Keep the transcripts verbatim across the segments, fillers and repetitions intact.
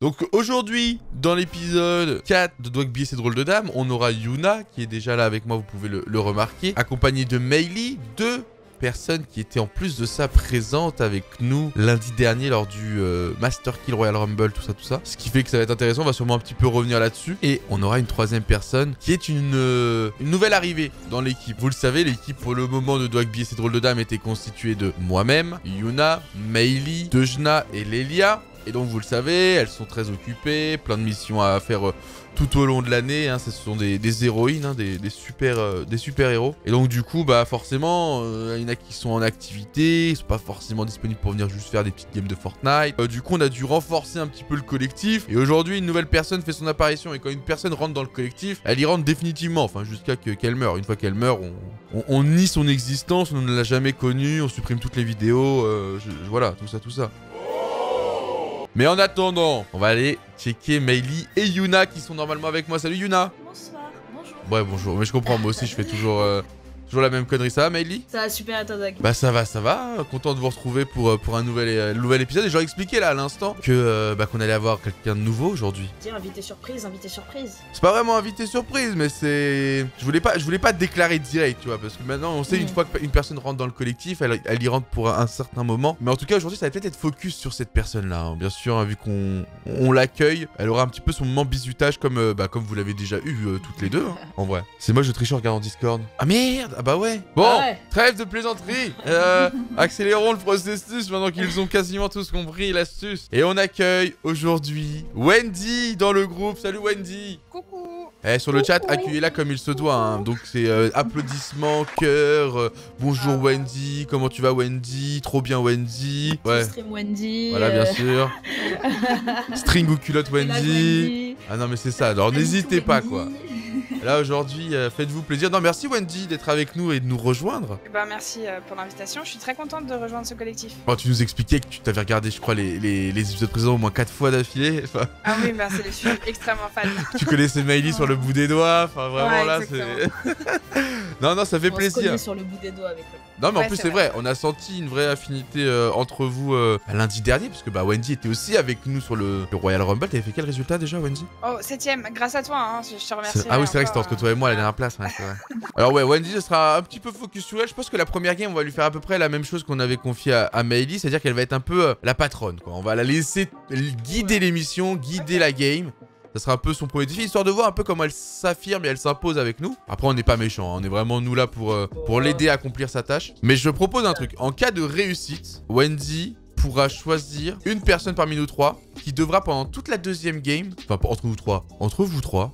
Donc aujourd'hui, dans l'épisode quatre de Doit Habiller ses drôles de dames, on aura Yuna qui est déjà là avec moi, vous pouvez le, le remarquer, accompagné de Meili, deux personnes qui étaient en plus de ça présentes avec nous lundi dernier lors du euh, Master Kill Royal Rumble, tout ça, tout ça. Ce qui fait que ça va être intéressant, on va sûrement un petit peu revenir là-dessus. Et on aura une troisième personne qui est une, euh, une nouvelle arrivée dans l'équipe. Vous le savez, l'équipe pour le moment de Doit Habiller ses drôles de dames était constituée de moi-même, Yuna, Meili, Dejna et Lelia. Et donc vous le savez, elles sont très occupées, plein de missions à faire euh, tout au long de l'année, hein. Ce sont des, des héroïnes, hein, des, des, super, euh, des super héros. Et donc du coup, bah forcément, euh, il y en a qui sont en activité, ils sont pas forcément disponibles pour venir juste faire des petites games de Fortnite. Euh, du coup, on a dû renforcer un petit peu le collectif. Et aujourd'hui, une nouvelle personne fait son apparition. Et quand une personne rentre dans le collectif, elle y rentre définitivement, enfin jusqu'à qu'elle qu meure. Une fois qu'elle meurt, on, on, on nie son existence, on ne l'a jamais connue, on supprime toutes les vidéos, euh, je, je, voilà, tout ça, tout ça. Mais en attendant, on va aller checker Meili et Yuna qui sont normalement avec moi. Salut Yuna. Bonsoir, bonjour. Ouais, bonjour, mais je comprends, moi aussi je fais toujours, euh, toujours la même connerie. Ça va Meili? Ça va super à toi, Doug. Bah ça va, ça va. Content de vous retrouver pour, pour un nouvel, euh, nouvel épisode. Et j'aurais expliqué là à l'instant que euh, bah, qu'on allait avoir quelqu'un de nouveau aujourd'hui. Dire invité surprise, invité surprise. C'est pas vraiment invité surprise, mais c'est... Je voulais pas, je voulais pas déclarer direct, tu vois, parce que maintenant on sait mmh. une fois qu'une personne rentre dans le collectif, elle, elle y rentre pour un, un certain moment. Mais en tout cas aujourd'hui ça va peut-être être focus sur cette personne-là, hein. Bien sûr, hein, vu qu'on on l'accueille, elle aura un petit peu son moment bisutage comme, euh, bah, comme vous l'avez déjà eu euh, toutes les deux, hein, en vrai. C'est moi je triche en regardant Discord. Ah merde, ah bah ouais. Bon, ah ouais. Trêve de plaisanterie. euh, accélérons le processus maintenant qu'ils ont quasiment tous compris l'astuce. Et on accueille aujourd'hui Wendy dans le groupe. Salut Wendy. Coucou. Eh, sur le chat, accueillez-la comme il se doit, hein. Donc c'est euh, applaudissements, cœur, euh, bonjour ah, Wendy, comment tu vas Wendy, trop bien Wendy. Ouais. Stream Wendy. Voilà, bien sûr. String ou culotte Wendy. Wendy. Ah non mais c'est ça, alors n'hésitez pas quoi. Là aujourd'hui, euh, faites-vous plaisir. Non, merci Wendy d'être avec nous et de nous rejoindre. Bah merci euh, pour l'invitation, je suis très contente de rejoindre ce collectif. Bon, tu nous expliquais que tu t'avais regardé, je crois, les, les, les épisodes précédents au moins quatre fois d'affilée. Enfin... Ah oui, bah c'est, je suis extrêmement fan. Tu connaissais Meili sur le bout des doigts, enfin vraiment ouais, là c'est... Non, non, ça fait on plaisir. On se sur le bout des doigts avec eux. Non mais ouais, en plus c'est vrai. vrai, on a senti une vraie affinité euh, entre vous euh, lundi dernier, parce que bah Wendy était aussi avec nous sur le, le Royal Rumble. T'avais fait quel résultat déjà Wendy? Oh, septième, grâce à toi, hein, je te remercie. Ah oui c'est vrai que c'était entre toi et moi la dernière place, ouais, c'est vrai. Alors ouais, Wendy ce sera un petit peu focus sur elle. Je pense que la première game on va lui faire à peu près la même chose qu'on avait confié à, à Meili, c'est-à-dire qu'elle va être un peu euh, la patronne quoi. On va la laisser guider ouais. l'émission, guider okay. la game. Ça sera un peu son premier défi, histoire de voir un peu comment elle s'affirme et elle s'impose avec nous. Après, on n'est pas méchants, hein. On est vraiment nous là pour, euh, pour l'aider à accomplir sa tâche. Mais je propose un truc. En cas de réussite, Wendy pourra choisir une personne parmi nous trois qui devra pendant toute la deuxième game, enfin entre vous trois, entre vous trois,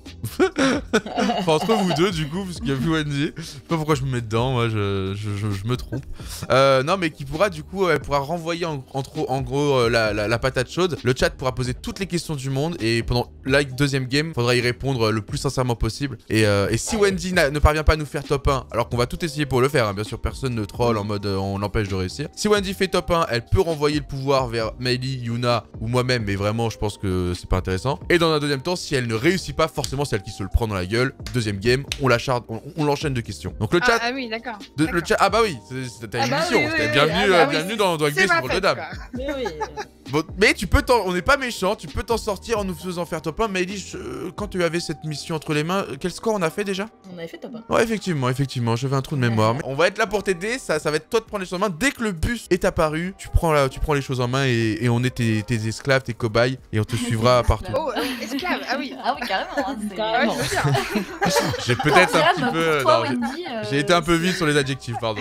enfin entre vous deux du coup, parce qu'il y a vu Wendy, je sais pas pourquoi je me mets dedans, moi je, je, je, je me trompe, euh, non mais qui pourra du coup, elle pourra renvoyer en, en, en gros euh, la, la, la patate chaude, le chat pourra poser toutes les questions du monde et pendant la deuxième game, il faudra y répondre le plus sincèrement possible et, euh, et si Wendy ne parvient pas à nous faire top un, alors qu'on va tout essayer pour le faire, hein, bien sûr personne ne troll en mode euh, on l'empêche de réussir, si Wendy fait top un, elle peut renvoyer le pouvoir vers Meili, Yuna ou moi-même, mais vraiment je pense que c'est pas intéressant. Et dans un deuxième temps, si elle ne réussit pas, forcément c'est elle qui se le prend dans la gueule. Deuxième game, on la charge, on, on l'enchaîne de questions. Donc le chat... Ah, ah oui, d'accord. Le chat... Ah bah oui, c'était une ah bah mission, oui, c'était oui, bienvenue, oui. Ah bah euh, bienvenue oui, dans Doit Habiller ses drôles de dames. Mais oui. Bon, mais tu peux t'en... On n'est pas méchant, tu peux t'en sortir en nous faisant faire top un. Meili, je... quand tu avais cette mission entre les mains, quel score on a fait déjà? On avait fait top un. Ouais, effectivement, effectivement, j'avais un trou de mémoire. Mais on va être là pour t'aider, ça, ça va être toi de prendre les choses en main. Dès que le bus est apparu, tu prends, la... tu prends les choses en main et, et on est tes, tes esclaves, tes cobayes et on te suivra partout. Oh, esclaves, ah oui. Ah oui, carrément. Hein, carrément. Ouais, j'ai peut-être un petit peu... Toi, Wendy, j'ai euh... j'ai été un peu vite sur les adjectifs, pardon.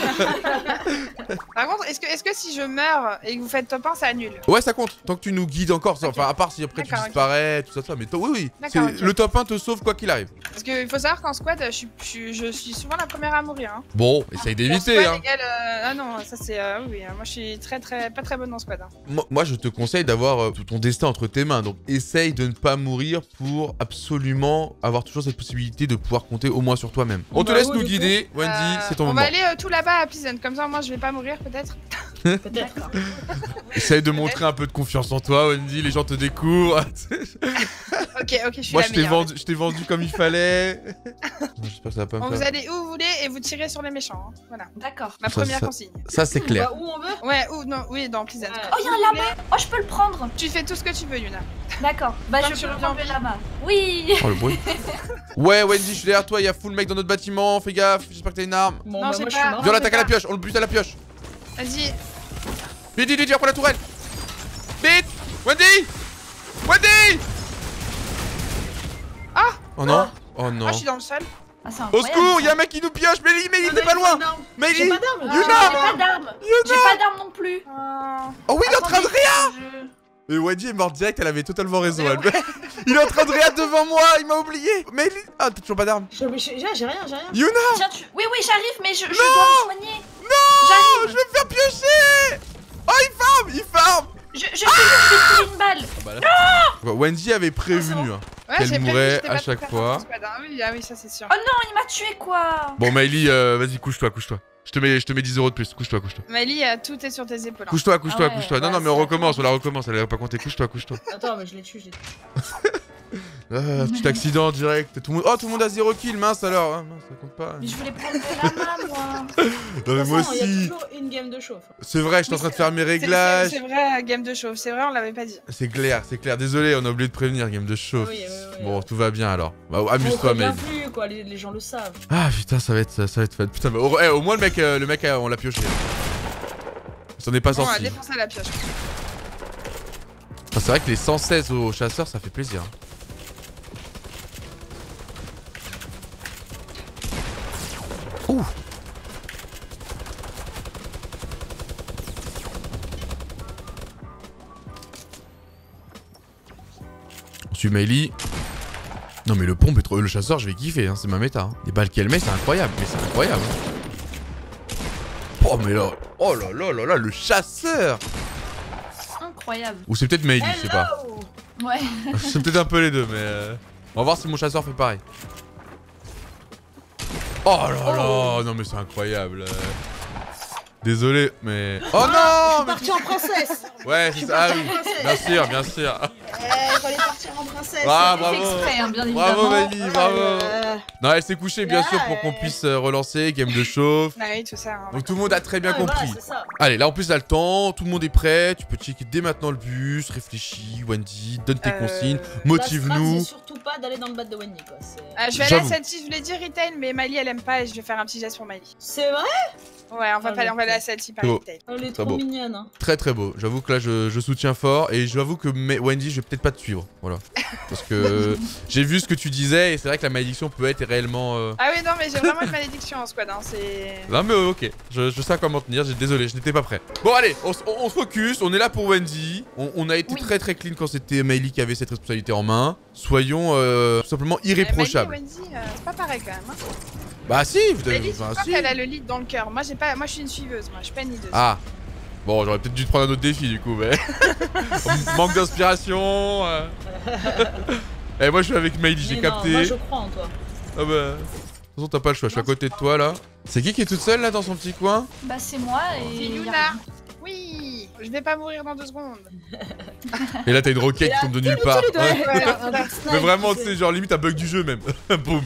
Par contre, est-ce que, est-ce que si je meurs et que vous faites top un, ça annule? Ouais, ça compte. Tant que tu nous guides encore, okay. Enfin, à part si après tu disparais, okay. tout ça, ça. Mais oui, oui. Okay. Le top un te sauve quoi qu'il arrive. Parce qu'il faut savoir qu'en squad, je suis, je, je suis souvent la première à mourir. Hein. Bon, essaye d'éviter. Hein. Égale, euh... Ah non, ça c'est... Euh, oui, moi je suis très, très, pas très bonne dans squad. Hein. Moi, moi, je te conseille d'avoir euh, tout ton destin entre tes mains. Donc, essaye de ne pas mourir pour absolument avoir toujours cette possibilité de pouvoir compter au moins sur toi-même. On bah te laisse nous guider. Wendy, euh, c'est ton on moment. On va aller euh, tout là-bas à Pleasant. Comme ça, moi, je vais pas mourir peut-être. Peut-être. D'accord. Essaye de montrer un peu de confiance en toi, Wendy, les gens te découvrent. Ok, ok, je suis Moi, la je t'ai meilleure. vendu, je t'ai vendu comme il fallait. J'espère que ça va pas me Bon, faire. vous allez où vous voulez et vous tirez sur les méchants. hein. Voilà, D'accord. ma Ça, première ça- consigne. Ça, c'est clair. Bah, où on veut. Ouais, ou non, oui, dans Pleasant. Ouais. Oh, il y a un lama. Oh, je peux le prendre. Tu fais tout ce que tu veux, Yuna. D'accord. Bah, Tant je que tu peux reviens prendre le vite. lama. Oui. Oh, le bruit. Ouais, Wendy, je suis derrière toi, il y a full mec dans notre bâtiment, fais gaffe, j'espère que t'as une arme. Bon, Non, bah, j'ai moi, je pas. suis mort. Viens, on c'est l'attaque à la pas. pioche, on le bute à la pioche. Vas-y. Vite, vite, vite, viens pour la tourelle. Vite. Wendy. Wendy. Ah. Oh non. Oh non. Moi, je suis dans le sol. Ah, c'est Au incroyable. secours, ça. y'a un mec qui nous pioche, Mélie, Mélie, t'es pas loin. J'ai Mélie. pas d'arme. Ah, Yuna. J'ai pas d'arme. J'ai pas d'arme non plus. Oh. Oh oui, il est en train de rire. Attendez, Et Wendy est morte direct, elle avait totalement raison. Mais Elle... il est en train de rire devant moi, il m'a oublié. Mélie. Ah, t'as toujours pas d'arme. J'ai j'ai- j'ai rien, j'ai rien. Yuna. je- Tiens, tu... Oui, oui, j'arrive, mais je, je dois me soigner. Oh, J'arrive. je vais me faire piocher. Oh, il farme, il farme. Je, je, je, je vais tirer une balle. Ah bah là, c'est- Wendy avait prévenu hein, Ouais, qu'elle j'ai prévu, mourrait j'étais à pas chaque très fois. forte en squad, hein. Oui, ah oui, ça c'est sûr. Oh non, il m'a tué quoi. Bon, Mélie, euh, vas-y, couche-toi, couche-toi. Je te mets, je te mets dix euros de plus. Couche-toi, couche-toi. Mali, euh, tout est sur tes épaules. hein. Couche-toi, couche-toi, Ah ouais, couche-toi. Non, ouais, non, mais on c'est recommence, on la recommence. Elle avait pas compté. Couche-toi, couche-toi. Attends, mais je l'ai tué, je l'ai tué. Ah, petit accident direct. Tout le monde... Oh, tout le monde a zéro kill, mince alors. Ah, mince, ça compte pas. Mais je voulais prendre le lama, moi. Non, mais De moi toute façon, Il y a aussi. toujours une game de chauffe. C'est vrai, je suis en train de faire mes C'est- c'est- réglages. C'est vrai, game de chauve, c'est vrai, on l'avait pas dit. C'est clair, c'est clair. Désolé, on a oublié de prévenir, game de chauffe. Oui, oui, oui, Bon, oui. tout va bien alors. Bah, On amuse-toi, prévient mec. plus, quoi, les, les gens le savent. Ah putain, ça va être, ça va être fun. Putain, bah, au, eh, au moins le mec, euh, le mec, euh, on l'a pioché. Il s'en est pas Bon, on a sorti. défoncé à la pioche. Enfin, c'est vrai que les cent seize aux chasseurs, ça fait plaisir. Ouh. On suit Meili. Non mais le pompe est trop... Le chasseur, je vais kiffer, hein, c'est ma méta. Hein. Les balles qu'elle met, c'est incroyable. Mais c'est incroyable. Oh mais là... Oh là là là là, le chasseur. Incroyable. Ou c'est peut-être Meili, je sais pas. Hello. Ouais. C'est peut-être un peu les deux, mais... euh, On va voir si mon chasseur fait pareil. Oh là là, non mais c'est incroyable. euh. Désolé, mais... Oh non Je suis mais- partie en princesse. Ouais, Je c'est suis ça, ah partie oui. en princesse. Bien sûr, bien sûr. Eh, fallait partir en princesse. Ah, J'ai fait bravo. exprès, hein, bien évidemment. Bravo Meili, bravo. Euh, Non, elle s'est couchée bien sûr pour qu'on puisse euh, relancer, game de chauffe. Ah oui, tout ça. hein. Donc tout le monde a très bien ouais, voilà, compris. c'est ça. Allez, là en plus t'as le temps, tout le monde est prêt, tu peux checker dès maintenant le bus, réfléchis, Wendy, donne tes Euh, consignes, La strat, motive-nous. c'est surtout pas d'aller dans le bad de Wendy, quoi. c'est- Ah, je vais aller à J'avoue. celle-ci, je voulais dire retail, mais Mali elle aime pas et je vais faire un petit geste pour Mali. C'est vrai. Ouais, on va Oh, pas aller, on va aller à le celle-ci par C'est beau. retail. Elle est Très trop beau. mignonne. Hein. Très très beau, j'avoue que là je, je soutiens fort et j'avoue que Me- Wendy je vais peut-être pas te suivre, voilà. Parce que j'ai vu ce que tu disais et c'est vrai que la malédiction peut être réellement... euh, Ah oui, non, mais j'ai vraiment une malédiction en squad, hein, c'est... Non mais euh, ok, je, je sais comment tenir, j'ai- désolé, je n'étais pas prêt. Bon allez, on, s- on- on se focus, on est là pour Wendy. On, on a été Oui. très très clean quand c'était Meili qui avait cette responsabilité en main. Soyons euh, tout simplement irréprochables. Mali, Wendy, euh, c'est pas pareil quand même. Hein. Bah si, vous avez... Mali, je enfin, crois si. qu'elle a le lead dans le cœur. Moi, j'ai pas... Moi, je suis une suiveuse, moi, je suis pas une leadeuse. Ah. Bon, j'aurais peut-être dû te prendre un autre défi du coup, mais... Manque d'inspiration. euh. Et moi je suis avec Meili, j'ai Mais non, capté. Moi, je crois en toi. Ah bah... De toute façon t'as pas le choix, je suis à côté de toi là. C'est qui qui est toute seule là dans son petit coin? Bah, c'est moi et. C'est y a Yuna. rien. Oui, je vais pas mourir dans deux secondes. Et là t'as une roquette qui tombe de nulle part. Ouais. Un dark snipe, Mais vraiment, tu tu sais. sais, genre limite un bug du jeu même. Boum.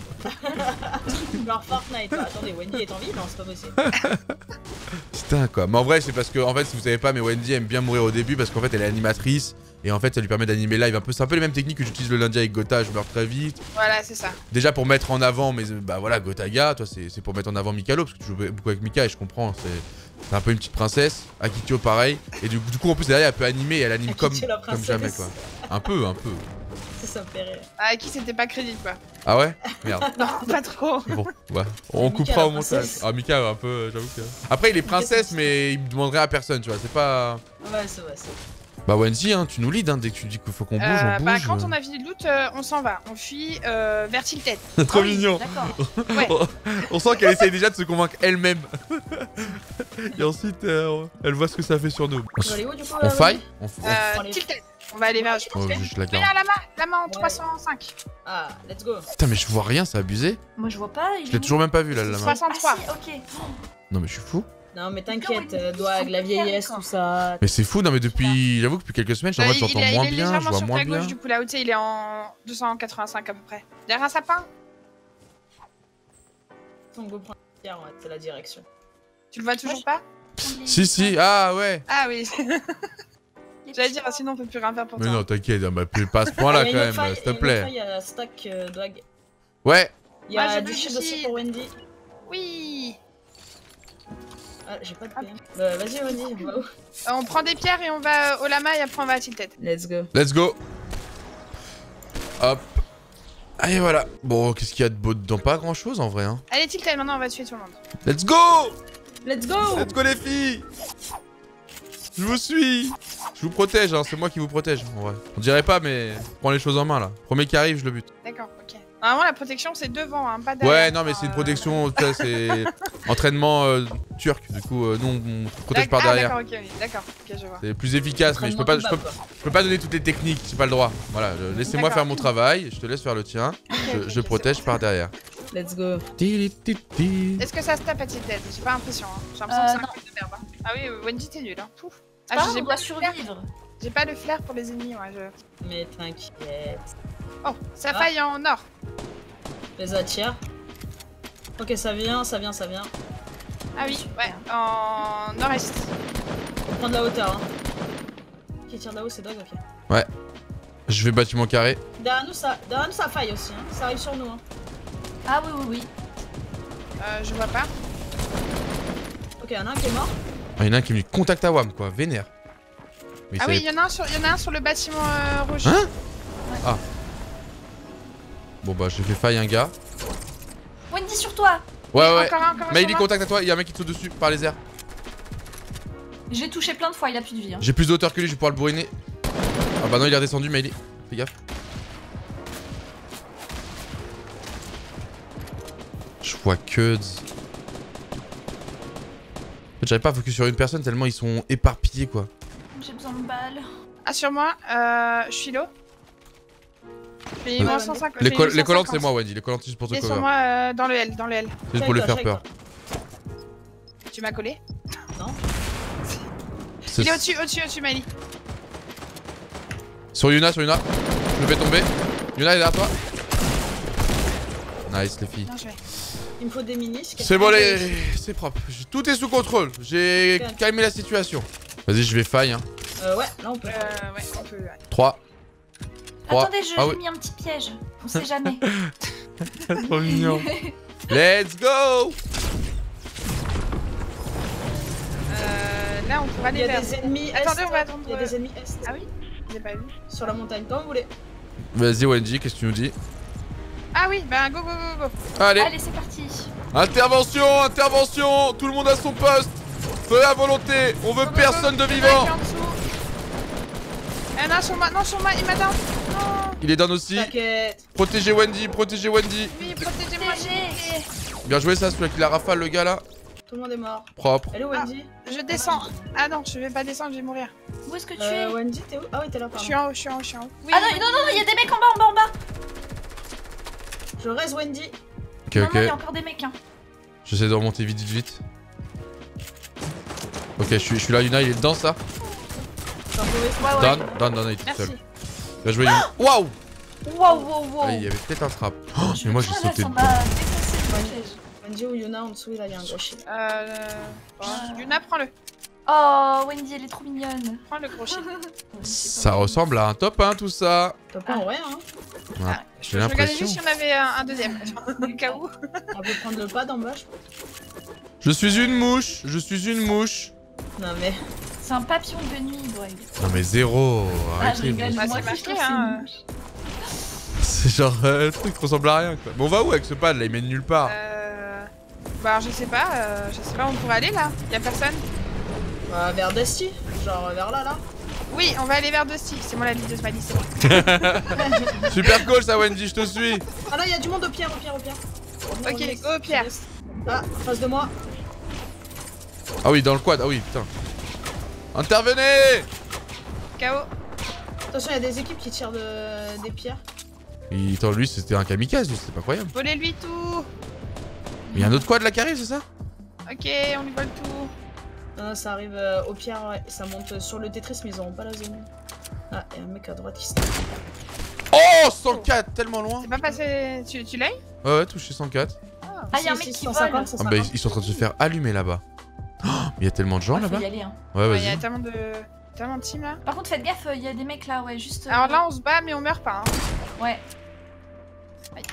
Genre Fortnite. Ah, attendez, Wendy est en vie? Non, c'est pas possible. Putain quoi. Mais en vrai, c'est parce que, en fait, si vous savez pas, mais Wendy aime bien mourir au début parce qu'en fait, elle est animatrice. Et en fait, ça lui permet d'animer live un peu. C'est un peu les mêmes techniques que j'utilise le lundi avec Gotha. Je meurs très vite. Voilà, c'est ça. Déjà pour mettre en avant, mais bah voilà, Gotaga, toi, c'est c'est pour mettre en avant Mikalo parce que tu joues beaucoup avec Mika et je comprends. C'est c'est un peu une petite princesse. Akitio, pareil. Et du, du coup, en plus, derrière, elle peut animer et elle anime comme, Akitio, la comme princesse. jamais quoi. Un peu, un peu. Ça, ça me fait rire. Ah, qui c'était pas crédit, quoi. Ah ouais? Merde. Non, pas trop. Bon, ouais. On Mika, coupera la au montage. princesse. Ah, Mika, un peu, euh, j'avoue que. Après, il est princesse, mais il me demanderait à personne, tu vois. C'est pas. Ouais, c'est vrai, c'est Bah, Wendy, hein, tu nous leads, hein, dès que tu dis qu'il faut qu'on bouge, Euh, on bah, bouge. quand on a fini le loot, euh, on s'en va. On fuit euh, vers Tilted. Trop Ah oui, mignon. D'accord. Ouais. On sent qu'elle essaye déjà de se convaincre elle-même. Et ensuite, euh, elle voit ce que ça fait sur nous. On, On va aller où, du coup, on là, faille Wendy on, f- on- Euh, Allez. Tilted. On va aller vers... oh, juste la Mais garde. là, la main, la main en Ouais. trois cent cinq. Ah, let's go. Putain, mais je vois rien, c'est abusé. Moi, je vois pas. il Je est l'ai où toujours même pas vu là, la main. soixante-trois. Ah, si, ok. Non, mais je suis fou. Non, mais t'inquiète, euh, Doig, la vieillesse, tout ça. Mais c'est fou, non mais depuis, j'avoue que depuis quelques semaines, je suis en mode, Euh, il, j'entends est- moins il est bien, je légèrement vois sur moins ta bien. gauche, du coup là où tu sais, il est en deux cent quatre-vingt-cinq à peu près. Derrière un sapin. Tango point pierre, ouais, c'est la direction. Tu le vois toujours pas? Si, si, ah ouais. Ah oui. J'allais dire, sinon on peut plus rien faire pour Mais toi. non, t'inquiète, bah, pas à ce point là Ah, il y quand a même, une autre faille, s'il te il y a une autre plaît. faille, Il y a stack euh, Doig. Ouais, Il y a Moi, j'ai du du shield aussi shield. pour Wendy. Oui. Ah, j'ai pas de P M. Bah, vas-y, Wendy, on va où? Euh, on prend des pierres et on va euh, au lama et après on va à Tilted. Let's go. let's go. Hop. Allez, voilà. Bon, qu'est-ce qu'il y a de beau dedans? Pas grand chose en vrai, hein. Allez Tilted, maintenant on va tuer tout le monde. Let's go. Let's go! Let's go les filles. Je vous suis. Je vous protège, hein, c'est moi qui vous protège, en vrai. On dirait pas, mais je prends les choses en main là. Premier qui arrive, je le bute. D'accord, ok. Normalement la protection c'est devant, hein, pas derrière. Ouais, non, mais c'est une protection, ça, c'est entraînement euh, turc. Du coup, euh, nous, on protège par Ah, derrière. d'accord, ok, oui, d'accord, ok, je vois. C'est plus efficace, mais je peux pas, je peux, je peux pas donner toutes les techniques, j'ai pas le droit. Voilà, euh, laissez-moi D'accord. faire mon travail, je te laisse faire le tien. Ok, Je, ok, je ok, protège c'est par derrière. Let's go. bon. Est-ce que ça se tape à Tilted? J'ai pas l'impression, hein. J'ai l'impression Euh, que c'est un non. coup de merde. hein. Ah oui, euh, Wendy t'es nul, hein. Pouf. Ah, Ah, on j'ai doit pas, survivre. j'ai pas le flair pour les ennemis, moi. Je... Mais t'inquiète. Oh, ça Ah. faille en or. Les attire. Ok, ça vient, ça vient, ça vient. Ah oui, ouais, en nord-est. Faut prendre la hauteur, hein. Qui tire là-haut, c'est Doig, ok. Je vais bâtiment carré. Derrière nous, ça, derrière nous, ça faille aussi, hein. Ça arrive sur nous, hein. Ah oui, oui, oui. Euh, je vois pas. Ok, y'en a un qui est mort. Ah, il y en a un qui me dit contact à WAM, quoi, vénère. Mais Ah ça- oui, il y en a un sur, il y en a un sur le bâtiment euh, rouge. Hein? Ah. Bon bah, j'ai fait faille un gars. Wendy, sur toi. Ouais, ouais. Encore un, encore un Mais sur il est moi. contact à toi, il y a un mec qui te saute dessus par les airs. J'ai touché plein de fois, il a plus de vie. Hein. J'ai plus de hauteur que lui, je vais pouvoir le bourriner. Ah bah non, il est redescendu, mais il est. Fais gaffe. Je vois que. En fait, j'arrive pas à focus sur une personne tellement ils sont éparpillés, quoi. J'ai besoin de balles. Ah, sur moi, euh, je suis low. Je fais Euh, moins cent cinquante. Les, je fais col- huit les cent collantes, cinquante. c'est moi, Wendy. Les collantes, c'est juste pour te Il est sur cover. moi euh, dans le L, dans le L. C'est juste pour lui faire Check, peur. Tu m'as collé? C'est- Il est au-dessus, au-dessus, au-dessus, Miley. Sur Yuna, sur Yuna. Je le fais tomber. Yuna, elle est derrière toi. Nice, les filles. Bien joué. Il me faut des minis. C'est bon, les... c'est propre. J'ai- Tout est sous contrôle. J'ai calmé la situation. Vas-y, je vais faille. Hein. Euh, ouais, là on peut. Euh, ouais, on peut. Ouais. trois. Trois. Attendez, je Ah j'ai oui. mis un petit piège. On sait jamais. Trop mignon. Let's go. Euh, là, on pourra Il y aller a vers. des ennemis est. Attendez, on va attendre. Il y a des ennemis est. Ah oui? J'ai pas vu. Sur la montagne, comme vous voulez. Vas-y, Wendy, qu'est-ce que tu nous dis? Ah oui, bah go, go, go, go. Allez. Allez, c'est parti. Intervention, intervention. Tout le monde à son poste. Feu à volonté. On veut Go, go, personne go. de Il y en a un vivant. qui est en dessous. Il y en a un sur moi. Non, sur moi, il m'a down. Non. Il est down aussi. T'inquiète. Protégez Wendy, protégez Wendy. Oui, protégez-moi. s'il vous plaît. Bien joué, ça, celui qui la rafale, le gars là. Tout le monde est mort. Propre. Elle est où, Wendy? Je descends. Ah non, je vais pas descendre, je vais mourir. Où est-ce que tu Euh, es Wendy, t'es où? Ah oui, t'es là, Je pardon. suis en haut, je suis en haut, je suis en haut. Oui, Ah non, non, non, non, il y a des mecs en bas, en bas, en bas. Je reste Wendy. Ok, Non, ok. non, il y a encore des mecs. Hein. J'essaie de remonter vite, vite, vite. Ok, je suis, je suis là, Yuna, il est dedans, ça. T'as retrouvé ce- Ouais, ouais. Down, down, down, il est tout Merci. seul. Bien joué, Yuna. Waouh. Wow, wow, wow. Ah, il y avait peut-être un trap. Oh, Je- mais moi, j'ai Ah, sauté là, ça dedans. m'a défoncé le piège. Wendy ou Yuna en dessous, là, il y a un gros shield. Euh. Bon, Yuna, prends-le. Oh, Wendy, elle est trop mignonne. Prends le gros shield. Ça ressemble à un top un, tout ça. T'as pas en vrai, hein? Ouais, Ah, j'ai Je regardais l'impression. juste s'il y en avait un, un deuxième. Au cas où. On peut prendre le pas d'en bas, je pense. Je suis une mouche, je suis une mouche. Non, mais. C'est un papillon de nuit, Doig. Non mais zéro, Ah, je arrêtez. rigole. vous. Bah, Moi c'est aussi, je trouve marqué, que c'est hein. une mouche. C'est genre euh, le truc ressemble à rien quoi. Mais on va où avec ce pad là? Il mène nulle part. Euh. Bah, je sais pas, euh, je sais pas, on pourrait aller là. Y'a personne? Bah, vers Dusty. Genre vers là, là. Oui, on va aller vers Dusty. C'est moi la liste de Smiley, c'est bon. Super cool ça, Wendy, je te suis. Ah non, il y a du monde au pierre, au pierre, au pierre. Ok, Revenez, go, Pierre. Ah, en face de moi. Ah oui, dans le quad, ah oui, putain. Intervenez. K O. Attention, il y a des équipes qui tirent de... des pierres. Et, attends, lui c'était un kamikaze, lui, c'était pas croyable. Volez-lui tout. Mais il y a un autre quad là qui arrive, c'est ça? Ok, on lui vole tout. Non, ça arrive euh, au pire, ouais. Ça monte sur le Tetris, mais ils auront pas la zone. Ah, et un mec à droite qui se. Oh, cent quatre, tellement loin. C'est pas passé. Tu, tu l'as eu? Ouais, ouais, touché cent quatre. Ah, y'a un Si, mec si, qui cent vole. cinquante, cent Ah, bah, cinquante. ils ils sont en train de se faire allumer là-bas. Oh, il y a tellement de gens Ouais, faut là-bas. y aller, hein. Ouais, Ouais, il y a vas-y. tellement de. Tellement de team là. Par contre, faites gaffe, il y a des mecs là, ouais, juste. euh, Alors là, on se bat, mais on meurt pas. Hein. Ouais. Aïe.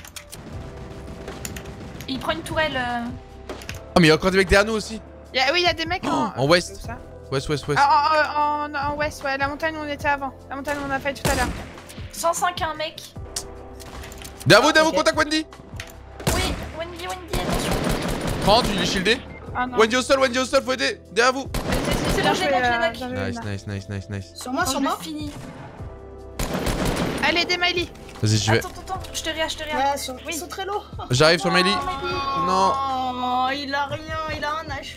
Il prend une tourelle. euh, Oh, mais il y a encore des mecs derrière nous aussi. Y a... Oui, il y a des mecs en. En ouest. Où ça West, west, west. Ah, en, en, en ouest, ouais. La montagne où on était avant. La montagne où on a fait tout à l'heure. cent cinq, un mec. Derrière vous, Ah, derrière vous, ok. contact Wendy. Oui, Wendy, Wendy, attention. trente, il est shieldé. Ah non. Wendy au sol, Wendy au sol, faut aider. Derrière vous. C'est bien bon, je joué, l'ai knock, je l'ai euh, knock. bien joué, Nice, Luna. nice, nice, nice, nice. Sur moi, Oh, sur je moi. l'ai fini. Allez, des Miley. Vas-y, j'y vais. Attends, attends, attends, je te réa, je te réa. Ouais, sur... Oui. ils sont très lourds. J'arrive sur Melly. Non. Oh, il a rien, il a un H.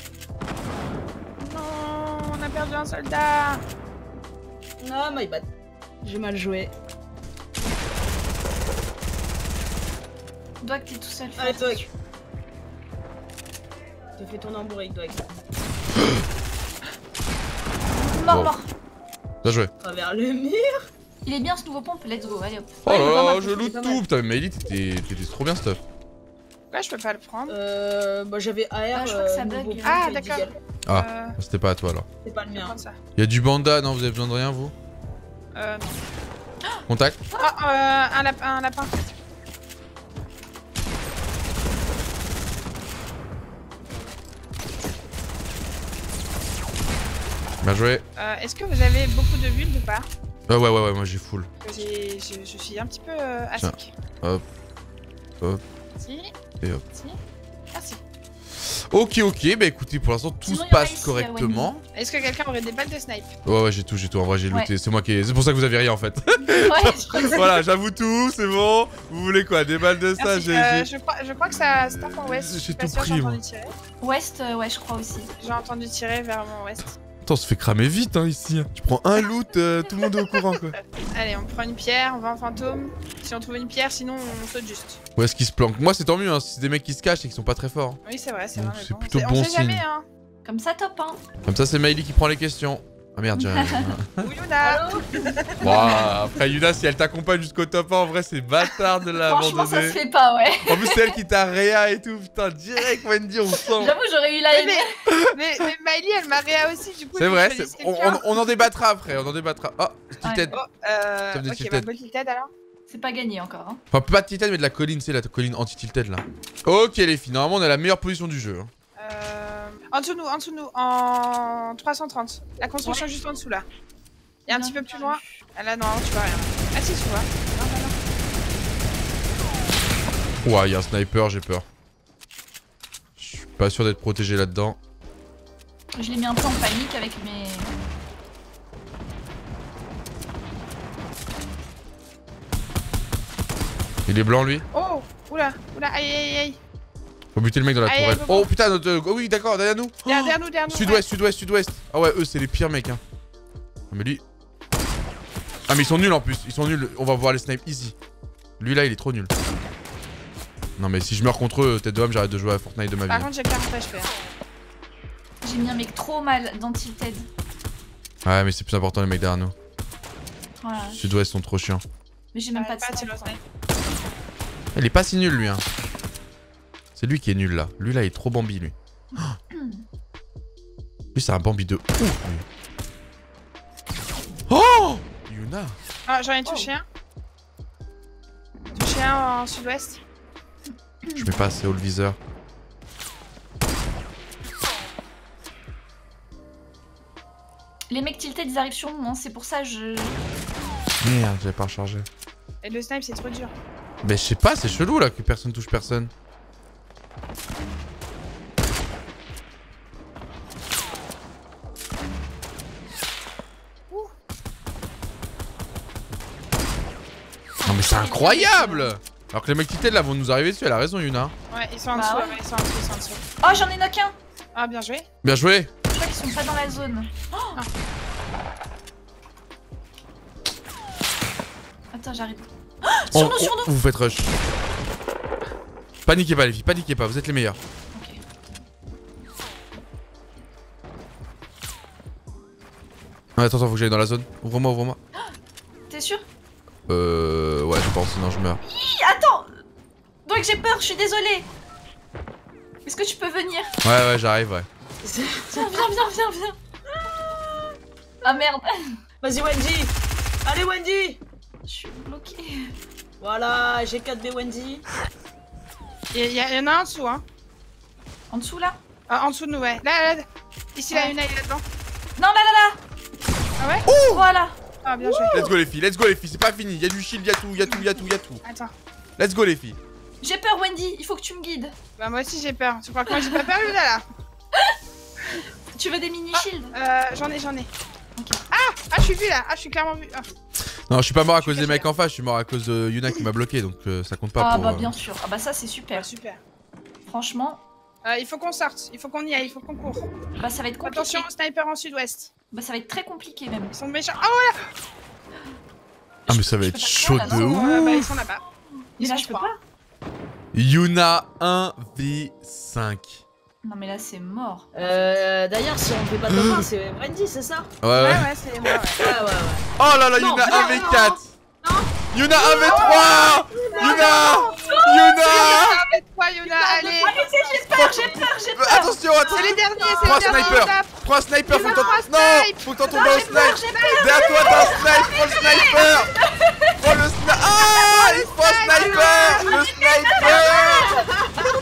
Non, on a perdu un soldat. Non, my bad. J'ai mal joué. Doig, t'es tout seul. fais Allez, Doig. attention. T'as fait tourner en bourrique, Doig. Mort, Bon. mort. Bien joué. Travers le mur. Il est bien ce nouveau pompe, let's go, allez hop. Oh Ouais, il est pas là là, mal, je il est loot pas tout. mal. Putain, mais Melly, t'étais t'étais trop bien, stuff. Ouais, je peux pas le prendre. Euh, bah j'avais A R. Ah, je crois que ça nouveau bug. pompe Ah, et d'accord. Deagle. Ah. Euh, C'était pas à toi alors. C'est pas le je vais mien. prendre ça. Il y a du banda, non, vous avez besoin de rien, vous? Euh, non. Contact. Ah, euh, un, lap un lapin. Bien joué. Euh, Est-ce que vous avez beaucoup de builds ou pas? Ah ouais, ouais, ouais, moi j'ai full. Parce que j'ai- je, je suis un petit peu euh, à Tiens. sec. Hop. Hop. Si. Et hop. Si. Merci. Ok, ok, bah écoutez, pour l'instant tout Sinon, se il y aura passe ici, correctement. Est-ce que quelqu'un aurait des balles de snipe? Ouais, ouais, j'ai tout, j'ai tout. En vrai, j'ai Ouais. looté. C'est moi qui ai. C'est pour ça que vous avez rien en fait. Ouais, je crois que c'est. Voilà, j'avoue tout, c'est bon. Vous voulez quoi? Des balles de ça? Merci. J'ai. Euh, j'ai- je, crois, je crois que ça se tape en ouest. J'ai Je suis pas tout sûre, pris, j'ai moi. entendu tirer. Ouest, euh, ouais, je crois aussi. J'ai entendu tirer vers mon ouest. Attends, on se fait cramer vite hein, ici. Tu prends un loot, euh, tout le monde est au courant quoi. Allez, on prend une pierre, on va en fantôme. Si on trouve une pierre, sinon on saute juste. Où est-ce qu'ils se planquent? Moi, c'est tant mieux, hein. Si c'est des mecs qui se cachent et qui sont pas très forts. Oui, c'est vrai, c'est Donc, vrai. mais c'est bon, plutôt on sait- bon on sait jamais, signe. hein. Comme ça, top, hein. Comme ça, c'est Miley qui prend les questions. Ah merde, j'ai rien. Ou Yuna. Allô. Bon, après Yuna, si elle t'accompagne jusqu'au top un, en vrai, c'est bâtard de Franchement, ça se l'abandonner. fait pas, ouais. En plus, c'est elle qui t'a réa et tout. Putain, direct, Wendy, on sent. J'avoue, j'aurais eu la Mais, haine. mais, mais Miley, elle m'a réa aussi, du coup. C'est je vrai, choisis c'est- on, quelqu'un. on- on en débattra après, on en débattra. Oh, Tilted. Oh, euh, Ça venait de ok, Tilted. bah, bonne tilted alors. C'est pas gagné encore, hein. Enfin, pas de Tilted, mais de la colline, c'est la colline anti-Tilted là. Ok, les filles, normalement, on a la meilleure position du jeu. hein. Euh, en dessous de nous, en dessous de nous, en trois cent trente. La construction juste en dessous là. Et un petit peu plus loin. Ah, là, non, tu vois rien. Ah, si, tu vois. Non, non, non. Ouah, il y a un sniper, j'ai peur. Je suis pas sûr d'être protégé là-dedans. Je l'ai mis un peu en panique avec mes. Il est blanc, lui. Oh, oula, oula, aïe, aïe, aïe. Faut buter le mec dans la Aïe, tourelle. aïe, Oh putain, notre... oh oui, d'accord, derrière nous. Derrière, derrière nous, derrière nous. Sud-ouest, sud-ouest, sud-ouest. Ah ouais, eux, c'est les pires mecs. Hein. Ah, mais lui. Ah, mais ils sont nuls en plus. Ils sont nuls. On va voir les snipes easy. Lui là, il est trop nul. Non, mais si je meurs contre eux, tête de homme, j'arrête de jouer à Fortnite de ma Ouais. vie. Par hein. contre, j'ai quarante H P. hein. J'ai mis un mec trop mal dans Tilted. Ouais, mais c'est plus important, les mecs derrière nous. Voilà. Sud-ouest sont trop chiants. Mais j'ai même pas J'arrive de pas à tirer snipe. au snipe. Il est pas si nul, lui. Hein. C'est lui qui est nul là. Lui là, il est trop Bambi, lui. Lui, c'est un Bambi de ouf, lui. Oh Yuna. Ah, j'en ai touché un. Touché un en sud-ouest. Je mets pas assez haut le viseur. Les mecs Tilted, ils arrivent sur nous, hein. C'est pour ça je. Merde, j'avais pas rechargé. Et le snipe, c'est trop dur. Mais je sais pas, c'est chelou là que personne touche personne. Non mais c'est incroyable. Alors que les mecs Tilted là vont nous arriver dessus, elle a raison Yuna. Ouais, ils sont en Bah dessous, ouais. ouais, ils sont en dessous, ils sont en dessous. Oh, j'en ai knock un. Ah, bien joué. Bien joué. Je crois qu'ils sont pas dans la zone. Oh Ah. Attends, j'arrive. On- Sur nous, sur on- nous. Vous faites rush. Paniquez pas les filles, paniquez pas, vous êtes les meilleurs. Ok. Ouais, attends, attends, faut que j'aille dans la zone. Ouvre-moi, ouvre-moi. T'es sûr? Euh... Ouais, je pense, sinon je meurs. Hi, attends. Donc j'ai peur, je suis désolée. Est-ce que tu peux venir? Ouais, ouais, j'arrive, ouais. Viens, viens, viens, viens, viens. Ah merde. Vas-y Wendy. Allez Wendy. Je suis bloquée. Voilà, j'ai quatre B Wendy. Il y, y en a un en dessous, hein. En dessous là? Ah, en dessous de nous, ouais. Là, là, ici, là, Ouais. une aille là-dedans. Non, là, là, là. Ah ouais? Oh Voilà. Ah, bien joué. Let's go les filles, let's go les filles, c'est pas fini. Y'a du shield, y'a tout, y'a tout, y'a tout, y'a tout. Attends. Let's go les filles. J'ai peur, Wendy. Il faut que tu me guides. Bah, moi aussi, j'ai peur. Tu crois que moi, j'ai pas peur, Luna, là? Tu veux des mini-shields? Euh, j'en ai, j'en ai. Ok. Ah! Ah, je suis vu, là. Ah, je suis clairement vu. Ah. Non, je suis pas mort à Je suis cause des caché, mecs en face, je suis mort à cause de Yuna qui m'a bloqué, donc euh, ça compte pas Ah pour... bah euh, bien sûr. Ah bah ça c'est Ouais, super. super. Franchement, Euh, il faut qu'on sorte. Il faut qu'on y aille. Il faut qu'on court. bah ça va être compliqué. Attention, sniper en sud-ouest. Bah ça va être très compliqué même. Ils sont méchants. Ah ouais! Ah mais ça va Je être peux pas chaud faire, là, de non. ouf. Euh, bah, ils sont là-bas. Mais Ils là sont je peux trois. pas. Yuna un v cinq. Non mais là c'est mort. Euh, d'ailleurs, si on fait pas top un, c'est Wendy, c'est ça? Ouais, Ouais, ouais. ouais, c'est moi, ouais. Ouais, ouais, ouais. Oh là là, Non, Yuna non, un v non, quatre. non. Yuna un v trois. Yuna Yuna Avec toi, Yuna, allez! Arrêtez, j'ai peur, j'ai peur, j'ai peur. Attention, attention. C'est les derniers, c'est Prends un les derniers! sniper. Tape. Prends un sniper, faut que Yuna, t'en... prends un Non, snipe. faut que t'en tombes Non, au j'ai peur, snipe. j'ai peur. Derrière toi, t'as un snipe, prends le sniper. Prends le sniper. Ah, il faut un sniper. Le sniper.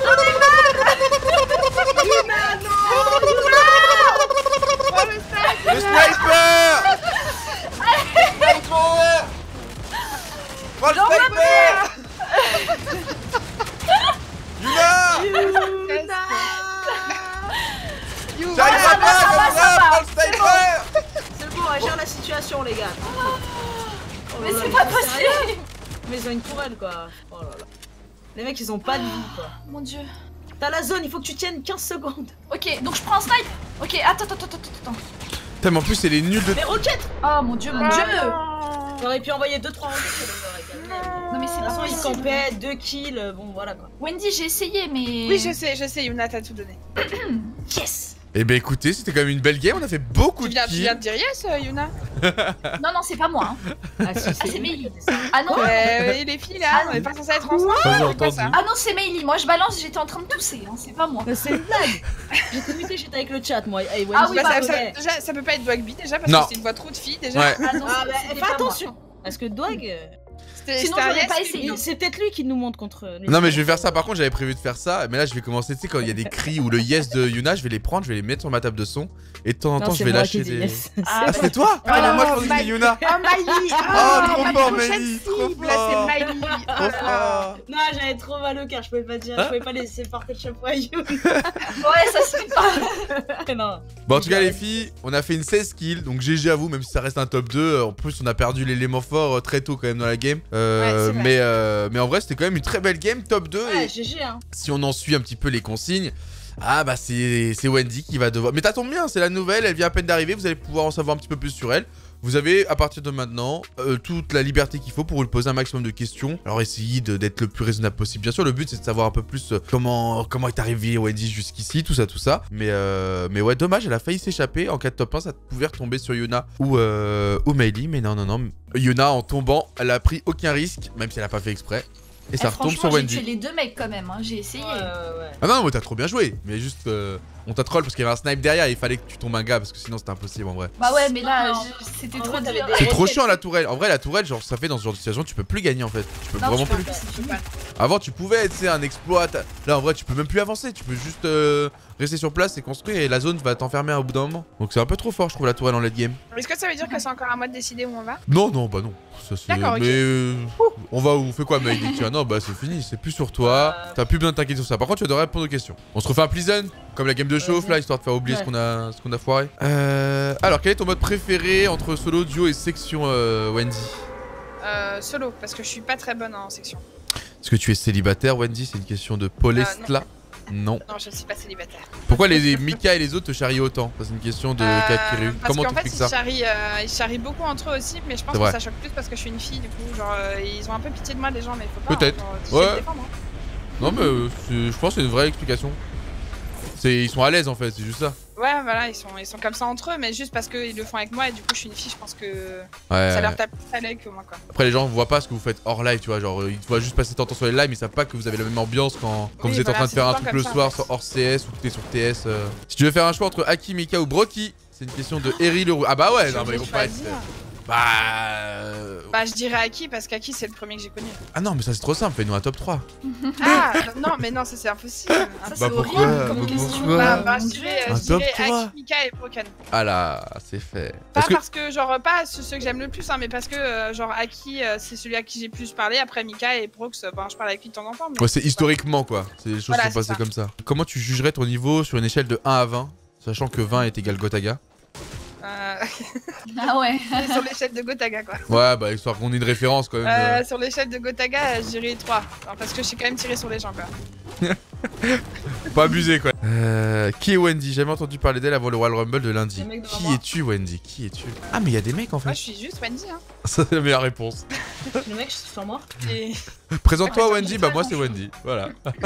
Oh, le snipe. Le sniper. Prends le sniper. Yuna. You, J'arrive voilà. pas ça va, comme ça ça, va. prends le sniper. C'est bon, elle gère la situation, les gars. Oh Mais là c'est là, pas mais possible. sérieux Mais ils ont une tourelle, quoi. Oh là là. Les mecs, ils ont pas de vie, quoi. Mon dieu. T'as la zone, il faut que tu tiennes quinze secondes. Ok, donc je prends un snipe. Ok, attends, attends, attends, attends, attends. Putain, mais en plus, elle est nulle de... Mais roquette. Oh mon dieu, mon Ah, dieu. non. J'aurais pu envoyer deux trois roquettes, ça les aurait calmés. Non mais c'est De toute pas façon, ils possible. campaient, deux kills, euh, bon voilà quoi. Wendy, j'ai essayé mais... Oui, je sais, je sais, Yuna, t'as tout donné. Yes. Eh ben écoutez, c'était quand même une belle game, on a fait beaucoup Tu de viens, tu viens de kills. dire yes, euh, Yuna? Non, non, c'est pas moi. Hein. Ah si, c'est lui Meili. qui fait ça. Ah non. Euh, et les filles là, Ah, on est pas censé être ensemble? Pas C'est quoi entendu. ça? Ah non, c'est Meili. Moi je balance, j'étais en train de tousser. Hein. C'est pas moi. Mais c'est une blague. J'étais muté, j'étais avec le chat moi. Hey, Ah Wendy, oui, Bah, bah, ça, je ça- connais. déjà, ça peut pas être Dwagby déjà parce Non. que c'est une voix trop de fille déjà. Ouais. Ah non, Ah bah, c'était fais pas moi. attention. Parce que Dwag, euh, C'était- Sinon, c'était un j'aurais yes, pas lui. essayé. il- c'est peut-être lui qui nous montre contre les. Non mais je vais faire ça, par contre j'avais prévu de faire ça, mais là je vais commencer, tu sais quand il y a des cris ou le yes de Yuna, je vais les prendre, je vais les mettre sur ma table de son, et de temps en Non, temps je c'est vais moi lâcher qui dis des... yes. Ah, Ah bah, c'était toi? Ah non, moi je pensais que c'était Yuna. Oh Miley! Oh, trop ma fort, prochaine Miley, trop cible, fort. c'est Miley! Oh Trop là là. fort. Non, j'avais trop mal au cœur, je pouvais pas dire, je pouvais pas laisser porter le chapeau à You. Ouais, ça se fait pas. Non. Bon en tout cas les filles, on a fait une seize kills, donc G G à vous, même si ça reste un top deux, en plus on a perdu l'élément fort euh, très tôt quand même dans la game. Euh, Ouais, c'est vrai. mais, euh, mais en vrai c'était quand même une très belle game, top deux, Ouais, et G G hein. si on en suit un petit peu les consignes, ah bah c'est c'est Wendy qui va devoir... Mais ça tombe bien, c'est la nouvelle, elle vient à peine d'arriver, vous allez pouvoir en savoir un petit peu plus sur elle. Vous avez à partir de maintenant euh, toute la liberté qu'il faut pour lui poser un maximum de questions. Alors essayez de- d'être le plus raisonnable possible. Bien sûr le but c'est de savoir un peu plus euh, comment, comment est arrivé Wendy jusqu'ici, tout ça, tout ça. Mais, euh, mais ouais dommage, elle a failli s'échapper. En cas de top un ça pouvait retomber sur Yuna ou, euh, ou Meili. Mais non non non, Yuna en tombant elle a pris aucun risque, même si elle a pas fait exprès. Et Eh, ça retombe franchement, sur j'ai tué Wendy. les deux mecs quand même. Hein. J'ai essayé. Ouais, ouais, ouais. Ah non mais t'as trop bien joué. Mais juste euh, on t'a troll parce qu'il y avait un snipe derrière et il fallait que tu tombes un gars parce que sinon c'était impossible en vrai. Bah ouais, mais là, Non, je- c'était en trop vrai, t'avais dur. des- C'est trop roquettes. chiant la tourelle. En vrai, la tourelle, genre, ça fait dans ce genre de situation, tu peux plus gagner en fait. Tu peux Non, vraiment tu peux plus. plus, c'est Je fini. peux pas. Avant, tu pouvais, tu sais, un exploit. t'as- Là, en vrai, tu peux même plus avancer. Tu peux juste euh, rester sur place et construire et la zone va t'enfermer au bout d'un moment. Donc, c'est un peu trop fort, je trouve, la tourelle en late game. Est-ce que ça veut dire que c'est encore à moi de décider où on va? Non, non, bah non. Ça, c'est- D'accord, ok. Mais euh, on va où? On fait quoi, mec? Tiens, non, bah c'est fini, c'est plus sur toi. Euh. T'as plus besoin de t'inquiéter sur ça. Par contre, tu dois répondre aux questions. On se refait un pleasant, comme la game de chauffe Vas-y. là, histoire de faire oublier Ouais. ce qu'on a, ce qu'on a foiré. Euh... Alors, quel est ton mode préféré entre solo, duo et section, euh, Wendy? Euh, solo, parce que je suis pas très bonne en section. Est-ce que tu es célibataire, Wendy? C'est une question de Paulestla. non. Non, je suis pas célibataire. Pourquoi les Mika et les autres te charrient autant? Ça, c'est une question de Euh, Kakiru. parce Comment qu'en fait, t'expliques ils ça? charrient, euh, ils charrient beaucoup entre eux aussi, mais je pense C'est que vrai. ça choque plus parce que je suis une fille, du coup, genre, euh, ils ont un peu pitié de moi, les gens, mais faut pas. Peut-être. hein, genre, tu sais Ouais. me défendre, hein. Non, mais euh, c'est- je pense que c'est une vraie explication. C'est- Ils sont à l'aise en fait, c'est juste ça. Ouais, voilà, ils sont, ils sont comme ça entre eux, mais juste parce qu'ils le font avec moi et du coup, je suis une fille, je pense que Ouais. ça leur tape plus à l'œil que moi, quoi. Après, les gens voient pas ce que vous faites hors live, tu vois. Genre, ils te voient juste passer tant de temps sur les lives, mais ils savent pas que vous avez la même ambiance quand, quand Oui, vous êtes voilà, en train de c'est faire un tout le truc temps le comme ça, soir en fait. sur hors C S ou que t'es sur T S. euh. Si tu veux faire un choix entre Aki, Mika ou Brocky, c'est une question de Eri le. Ah bah ouais, Je non, mais vais ils vont pas être. choisir. Bah. euh, Bah, je dirais Aki parce qu'Aki, c'est le premier que j'ai connu. Ah non, mais ça c'est trop simple, fais-nous un top trois. Ah, non, mais non, ça c'est impossible. Ça, Bah c'est pourquoi horrible comme Bah question. pourquoi Bah, Euh, bah, mon je dirais, Un je dirais top trois. Aki, Mika et Broken. Ah là, c'est fait. Pas Parce que. parce que, genre, pas ceux ceux que j'aime le plus, hein, mais parce que, euh, genre, Aki, euh, c'est celui à qui j'ai plus parlé. Après, Mika et Brox, euh, ben, je parle avec lui de temps en temps. Mais... Ouais, c'est historiquement quoi. C'est les choses Voilà, qui sont c'est passées ça. comme ça. Comment tu jugerais ton niveau sur une échelle de un à vingt, sachant que vingt est égal Gotaga? Euh... Ah ouais. sur l'échelle de Gotaga, quoi. Ouais, bah histoire qu'on ait une référence quand même. Euh, sur l'échelle de Gotaga, euh, je dirais trois. Enfin, parce que je sais quand même tirer sur les gens, quoi. euh, Pas abusé quoi. Euh, qui est Wendy? Jamais entendu parler d'elle avant le Royal Rumble de lundi. Les mecs devant Qui moi. es-tu Wendy? Qui es-tu? Ah mais il y a des mecs en Moi, fait. je suis juste Wendy, hein. Ça c'est la meilleure réponse. Le mec, je suis sur moi. Et... Présente-toi Ouais, Wendy, j'ai bah pas moi c'est grand-chose. Wendy. Voilà.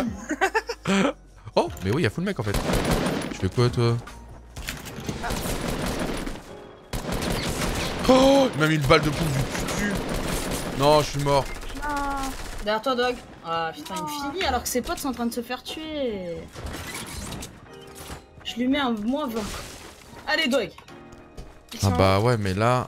Oh, mais oui, il y a full mec en fait. Tu fais quoi toi? Oh, il m'a mis une balle de pompe du cul. Non, je suis mort. Non. Derrière toi, Dog. Ah putain, il me finit alors que ses potes sont en train de se faire tuer. Je lui mets un moins vingt. Allez, Dog. Ils Ah sont- bah ouais, mais là.